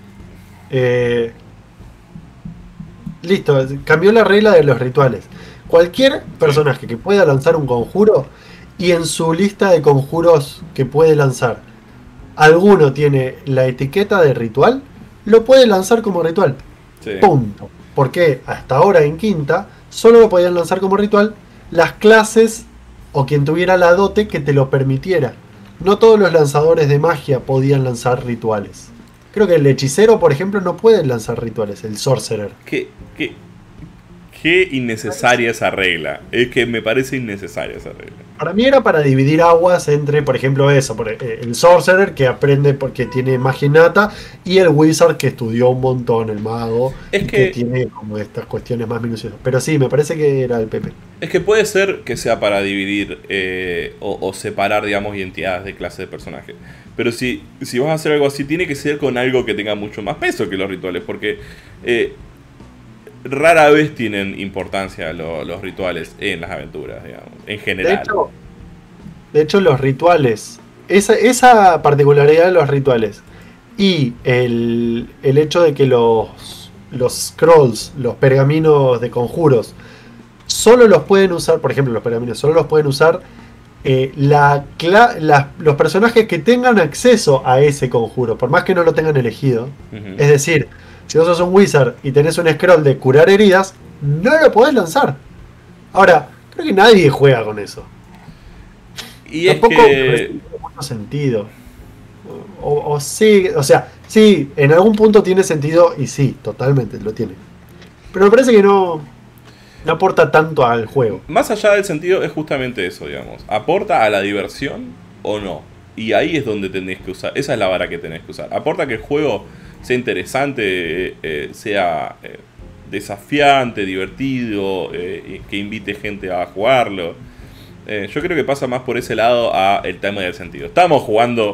Listo, cambió la regla de los rituales. Cualquier personaje que pueda lanzar un conjuro y en su lista de conjuros que puede lanzar, alguno tiene la etiqueta de ritual, lo puede lanzar como ritual. Sí. Punto. Porque hasta ahora en quinta solo lo podían lanzar como ritual las clases o quien tuviera la dote que te lo permitiera. No todos los lanzadores de magia podían lanzar rituales. Creo que el hechicero, por ejemplo, no puede lanzar rituales, el sorcerer. Qué innecesaria esa regla. Es que me parece innecesaria esa regla. Para mí era para dividir aguas entre, por ejemplo, eso, el sorcerer que aprende porque tiene magia innata y el wizard que estudió un montón, el mago, que tiene como estas cuestiones más minuciosas. Pero sí, me parece que era el PP. Es que puede ser que sea para dividir o separar, digamos, identidades de clase de personaje. Pero si vas a hacer algo así, tiene que ser con algo que tenga mucho más peso que los rituales, porque rara vez tienen importancia los rituales en las aventuras, digamos, en general. De hecho los rituales, esa particularidad de los rituales y el hecho de que los scrolls, los pergaminos de conjuros, solo los pueden usar, por ejemplo, los pergaminos solo los pueden usar los personajes que tengan acceso a ese conjuro, por más que no lo tengan elegido. Es decir, si vos sos un wizard y tenés un scroll de curar heridas, no lo podés lanzar. Ahora, creo que nadie juega con eso. Y tampoco tiene mucho sentido. Sí, o sea, sí, en algún punto tiene sentido y sí, totalmente lo tiene. Pero me parece que no aporta tanto al juego. Más allá del sentido es justamente eso, digamos. ¿Aporta a la diversión o no? Y ahí es donde tenés que usar. Esa es la vara que tenés que usar. ¿Aporta que el juego sea interesante, sea desafiante, divertido, que invite gente a jugarlo? Yo creo que pasa más por ese lado a el tema del sentido. Estamos jugando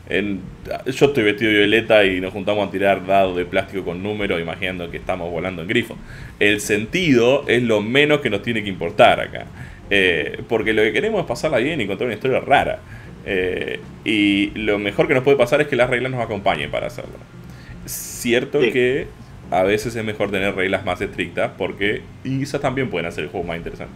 yo estoy vestido de violeta y nos juntamos a tirar dados de plástico con números imaginando que estamos volando en grifo. El sentido es lo menos que nos tiene que importar acá, porque lo que queremos es pasarla bien y contar una historia rara, y lo mejor que nos puede pasar es que las reglas nos acompañen para hacerlo. Cierto que a veces es mejor tener reglas más estrictas porque quizás también pueden hacer el juego más interesante.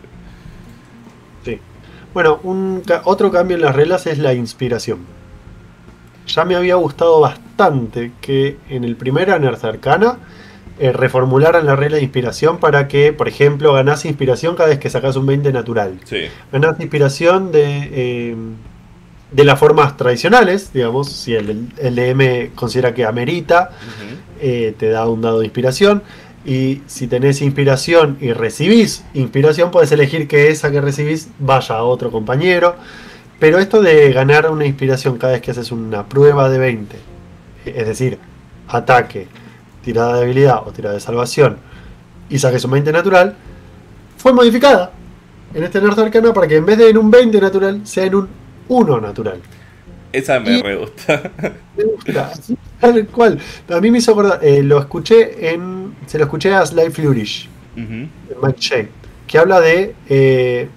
Sí. Bueno, otro cambio en las reglas es la inspiración. Ya me había gustado bastante que en el primer Unearth Arcana reformularan la regla de inspiración para que, por ejemplo, ganás inspiración cada vez que sacás un 20 natural. Sí. Ganás inspiración de las formas tradicionales, digamos, si el DM considera que amerita, te da un dado de inspiración. Y si tenés inspiración y recibís inspiración, podés elegir que esa que recibís vaya a otro compañero. Pero esto de ganar una inspiración cada vez que haces una prueba de 20, es decir, ataque, tirada de habilidad o tirada de salvación, y saques un 20 natural, fue modificada en este Unearth Arcana para que en vez de en un 20 natural, sea en un 1 natural. Esa me re gusta. Me gusta, tal cual. A mí me hizo acordar, se lo escuché a Sly Flourish, de Mike Shea, que habla de...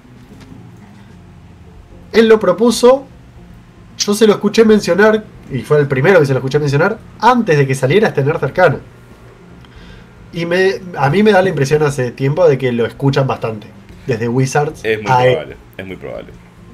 él lo propuso, yo se lo escuché mencionar, y fue el primero que se lo escuché mencionar, antes de que saliera este Unearth Arcana. Y a mí me da la impresión hace tiempo de que lo escuchan bastante, desde Wizards. Es muy probable.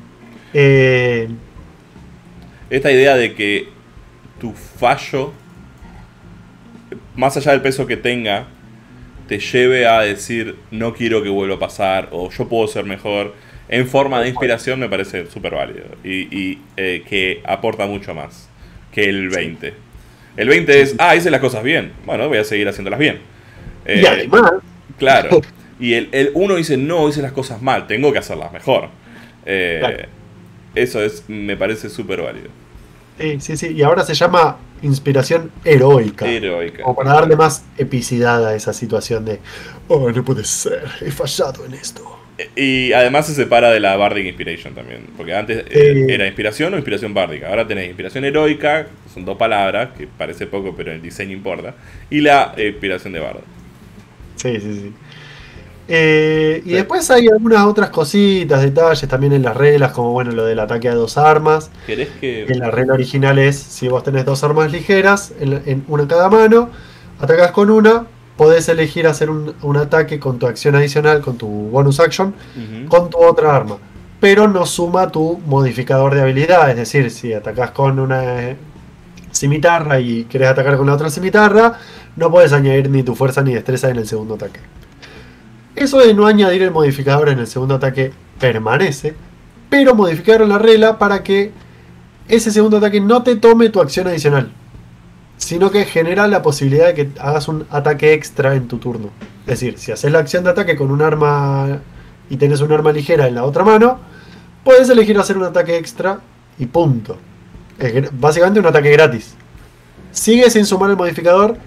Esta idea de que tu fallo, más allá del peso que tenga, te lleve a decir no quiero que vuelva a pasar, o yo puedo ser mejor, en forma de inspiración, me parece súper válido y que aporta mucho más que el 20. El 20 es, hice las cosas bien, bueno, voy a seguir haciéndolas bien. Y además, claro. Y el 1 dice, no, hice las cosas mal, tengo que hacerlas mejor. Claro. Eso me parece súper válido. Sí, sí, sí. Y ahora se llama inspiración heroica. Heroica. Como para darle más epicidad a esa situación de, oh, no puede ser, he fallado en esto. Y además se separa de la Bardic Inspiration también. Porque antes era inspiración o inspiración bárdica. Ahora tenés inspiración heroica, son dos palabras, que parece poco, pero el diseño importa. Y la inspiración de bardo. Sí, sí, sí. Y después hay algunas otras cositas, detalles también en las reglas, como bueno, lo del ataque a dos armas. ¿Querés que...? En la regla original es, si vos tenés dos armas ligeras, en una en cada mano, atacás con una, podés elegir hacer un ataque con tu acción adicional, con tu bonus action, con tu otra arma. Pero no suma tu modificador de habilidad, es decir, si atacás con una cimitarra y querés atacar con la otra cimitarra, no podés añadir ni tu fuerza ni destreza en el segundo ataque. Eso de no añadir el modificador en el segundo ataque permanece, pero modificaron la regla para que ese segundo ataque no te tome tu acción adicional, sino que genera la posibilidad de que hagas un ataque extra en tu turno. Es decir, si haces la acción de ataque con un arma y tenés un arma ligera en la otra mano, puedes elegir hacer un ataque extra y punto. Es básicamente un ataque gratis. Sigue sin sumar el modificador.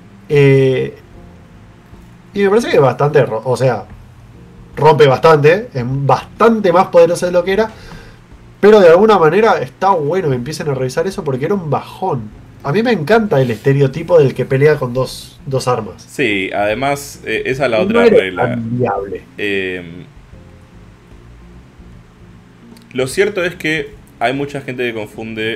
Y me parece que es bastante, o sea, rompe bastante, es bastante más poderoso de lo que era, pero de alguna manera está bueno que empiecen a revisar eso porque era un bajón. A mí me encanta el estereotipo del que pelea con dos armas. Sí, además, esa es la No otra era regla. tan viable. Lo cierto es que hay mucha gente que confunde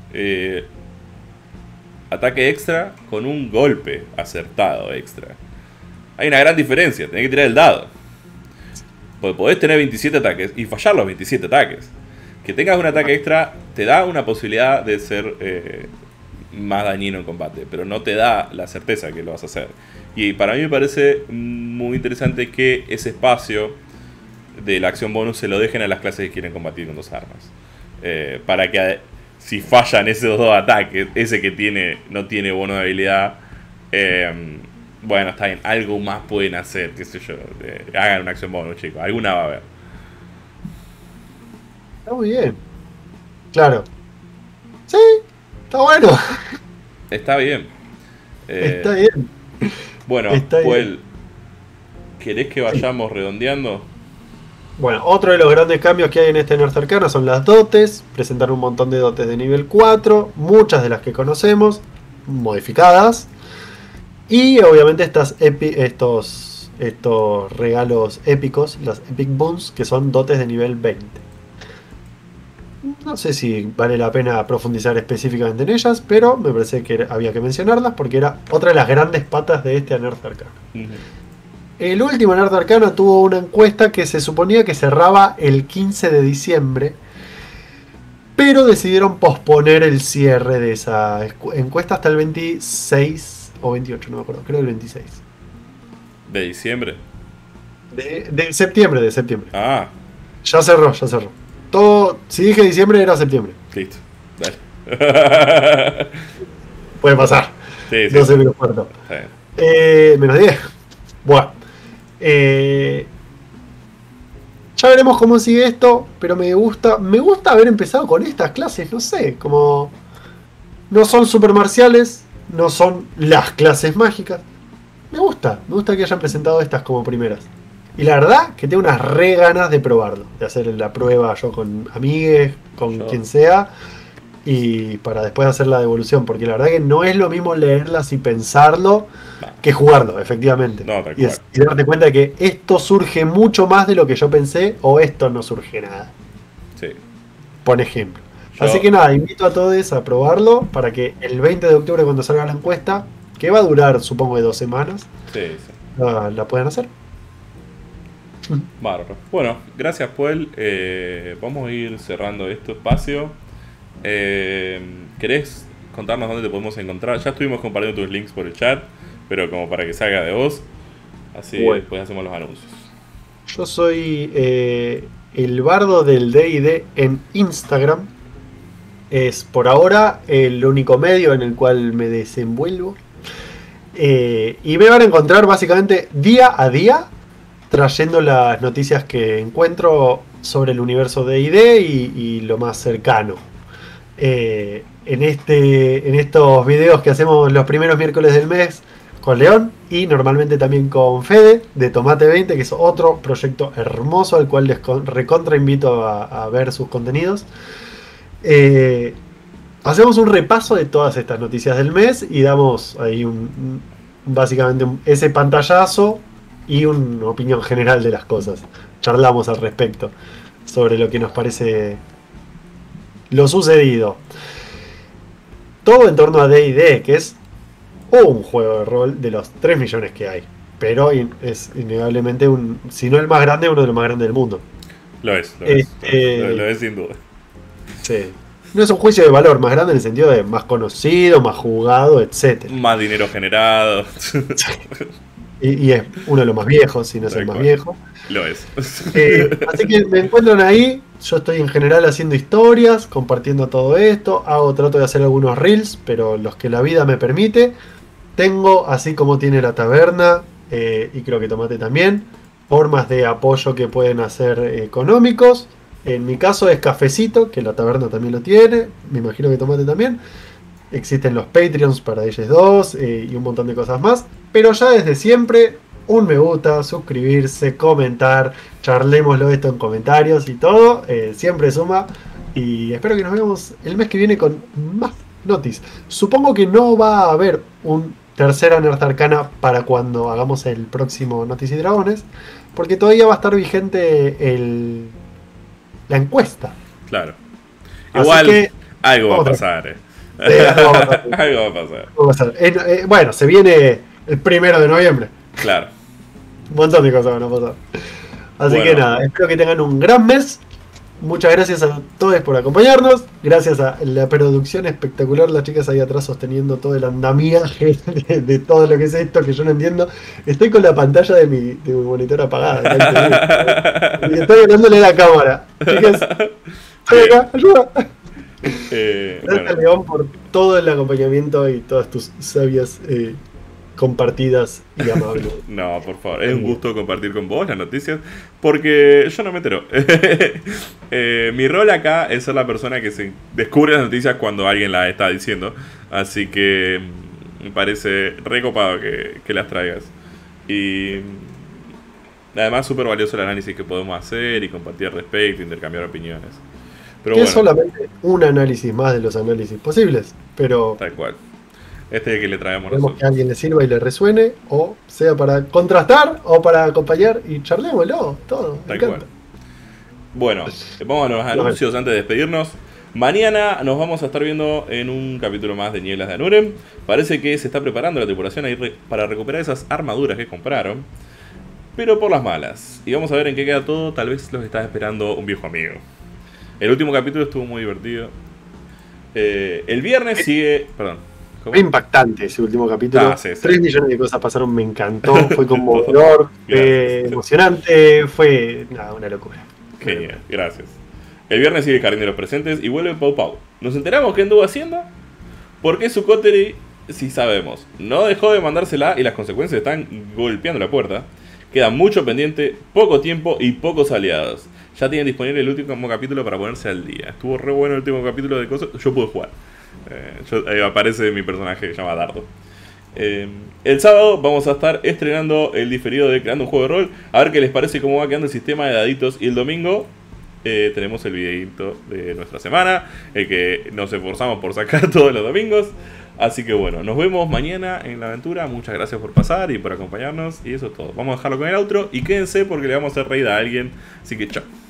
ataque extra con un golpe acertado extra. Hay una gran diferencia, tenés que tirar el dado. Porque podés tener 27 ataques y fallar los 27 ataques. Que tengas un ataque extra te da una posibilidad de ser más dañino en combate, pero no te da la certeza que lo vas a hacer. Y para mí me parece muy interesante que ese espacio de la acción bonus se lo dejen a las clases que quieren combatir con dos armas. Para que si fallan esos dos ataques, ese que no tiene bono de habilidad, bueno, está bien, algo más pueden hacer, qué sé yo. Hagan una acción bonus, chicos, alguna va a haber. Está muy bien. Claro. Sí, está bueno. Está bien. Está bien. Bueno, pues, ¿querés que vayamos redondeando? Bueno, otro de los grandes cambios que hay en este Nerf Arcana son las dotes. Presentar un montón de dotes de nivel 4, muchas de las que conocemos, modificadas. Y obviamente estos regalos épicos, las Epic Boons, que son dotes de nivel 20. No sé si vale la pena profundizar específicamente en ellas, pero me parece que había que mencionarlas porque era otra de las grandes patas de este Nerf Arcana. El último Nerf Arcana tuvo una encuesta que se suponía que cerraba el 15 de diciembre, pero decidieron posponer el cierre de esa encuesta hasta el 26 o 28, no me acuerdo, creo el 26. ¿De diciembre? De septiembre, Ah. Ya cerró. Todo, si dije diciembre era septiembre. Listo, dale. Puede pasar. Sí. No sé menos cuarto. Menos 10. Bueno. Ya veremos cómo sigue esto, pero me gusta haber empezado con estas clases, no sé, como no son super marciales, no son las clases mágicas. Me gusta que hayan presentado estas como primeras. Y la verdad que tengo unas re ganas de probarlo, de hacer la prueba yo con amigues, con quien sea, y para después hacer la devolución, porque la verdad que no es lo mismo leerlas y pensarlo que jugarlo, efectivamente. No, y darte cuenta de que esto surge mucho más de lo que yo pensé, o esto no surge nada. Sí. Por ejemplo. Así que nada, invito a todos a probarlo para que el 20 de octubre, cuando salga la encuesta, que va a durar supongo de 2 semanas, la puedan hacer. Bárbaro. Bueno, gracias Puel. Vamos a ir cerrando este espacio. ¿Querés contarnos dónde te podemos encontrar? Ya estuvimos compartiendo tus links por el chat, pero como para que salga de vos, así después hacemos los anuncios. Yo soy el bardo del D&D en Instagram. Es por ahora el único medio en el cual me desenvuelvo. Y me van a encontrar básicamente día a día trayendo las noticias que encuentro sobre el universo D&D y lo más cercano. en estos videos que hacemos los primeros miércoles del mes con León y normalmente también con Fede de Tomate 20, que es otro proyecto hermoso al cual les recontra invito a ver sus contenidos. Hacemos un repaso de todas estas noticias del mes y damos ahí básicamente ese pantallazo y una opinión general de las cosas. Charlamos al respecto sobre lo que nos parece lo sucedido. Todo en torno a D&D, que es un juego de rol de los 3 millones que hay. Pero es innegablemente, si no el más grande, uno de los más grandes del mundo. Lo es sin duda. Sí. No es un juicio de valor más grande en el sentido de más conocido, más jugado, etc. Más dinero generado. Y es uno de los más viejos, si no es el más viejo. Lo es. Así que me encuentran ahí. Yo estoy en general haciendo historias, compartiendo todo esto. Trato de hacer algunos reels, pero los que la vida me permite. Tengo, así como tiene la taberna, y creo que Tomate también, formas de apoyo que pueden hacer económicos. En mi caso es Cafecito, que la taberna también lo tiene. Me imagino que Tomate también. Existen los Patreons para ellos dos y un montón de cosas más. Pero ya desde siempre, un me gusta, suscribirse, comentar, charlémoslo esto en comentarios y todo. Siempre suma. Y espero que nos veamos el mes que viene con más noticias. Supongo que no va a haber un tercera Nerd Arcana para cuando hagamos el próximo Noticias y Dragones. Porque todavía va a estar vigente la encuesta. Claro. Igual que, algo va a pasar. Algo va a pasar. Bueno, se viene el 1 de noviembre. Claro. Un montón de cosas van a pasar. Así que nada, espero que tengan un gran mes. Muchas gracias a todos por acompañarnos. Gracias a la producción espectacular. Las chicas ahí atrás sosteniendo todo el andamiaje de todo lo que es esto que yo no entiendo. Estoy con la pantalla de mi monitor apagada. Y estoy hablándole a la cámara. Chicas, estoy acá, ayuda. Gracias, León, por todo el acompañamiento y todas tus sabias compartidas y amables. No, por favor, es un gusto compartir con vos las noticias, porque yo no me entero. Mi rol acá es ser la persona que se descubre las noticias cuando alguien las está diciendo, así que me parece recopado que las traigas. Y además súper valioso el análisis que podemos hacer y compartir al respecto, intercambiar opiniones. Pero es solamente un análisis más de los análisis posibles, pero tal cual. Este es el que le traemos nosotros. Que a alguien le sirva y le resuene, o sea para contrastar o para acompañar y charlémoslo, todo. Tal cual. Bueno, vamos a los anuncios antes de despedirnos. Mañana nos vamos a estar viendo en un capítulo más de Nieblas de Anurem. Parece que se está preparando la tripulación para recuperar esas armaduras que compraron, pero por las malas. Y vamos a ver en qué queda todo. Tal vez los está esperando un viejo amigo. El último capítulo estuvo muy divertido. El viernes sigue... Perdón. Fue impactante ese último capítulo. Sí. 3 millones de cosas pasaron, me encantó. Fue conmovedor, emocionante. Fue una locura. Genial, gracias. El viernes sigue el Jardín de los Presentes y vuelve Pau Pau. ¿Nos enteramos qué anduvo haciendo? Porque su Coterie, sí sabemos, no dejó de mandársela y las consecuencias están golpeando la puerta. Queda mucho pendiente, poco tiempo y pocos aliados. Ya tienen disponible el último capítulo para ponerse al día. Estuvo re bueno el último capítulo de cosas. Yo pude jugar. Ahí aparece mi personaje que se llama Dardo. El sábado vamos a estar estrenando el diferido de Creando un Juego de Rol. A ver qué les parece cómo va quedando el sistema de daditos. Y el domingo tenemos el videito de nuestra semana, el que nos esforzamos por sacar todos los domingos. Así que bueno, nos vemos mañana en la aventura. Muchas gracias por pasar y por acompañarnos. Y eso es todo. Vamos a dejarlo con el outro y quédense porque le vamos a hacer reír a alguien. Así que chao.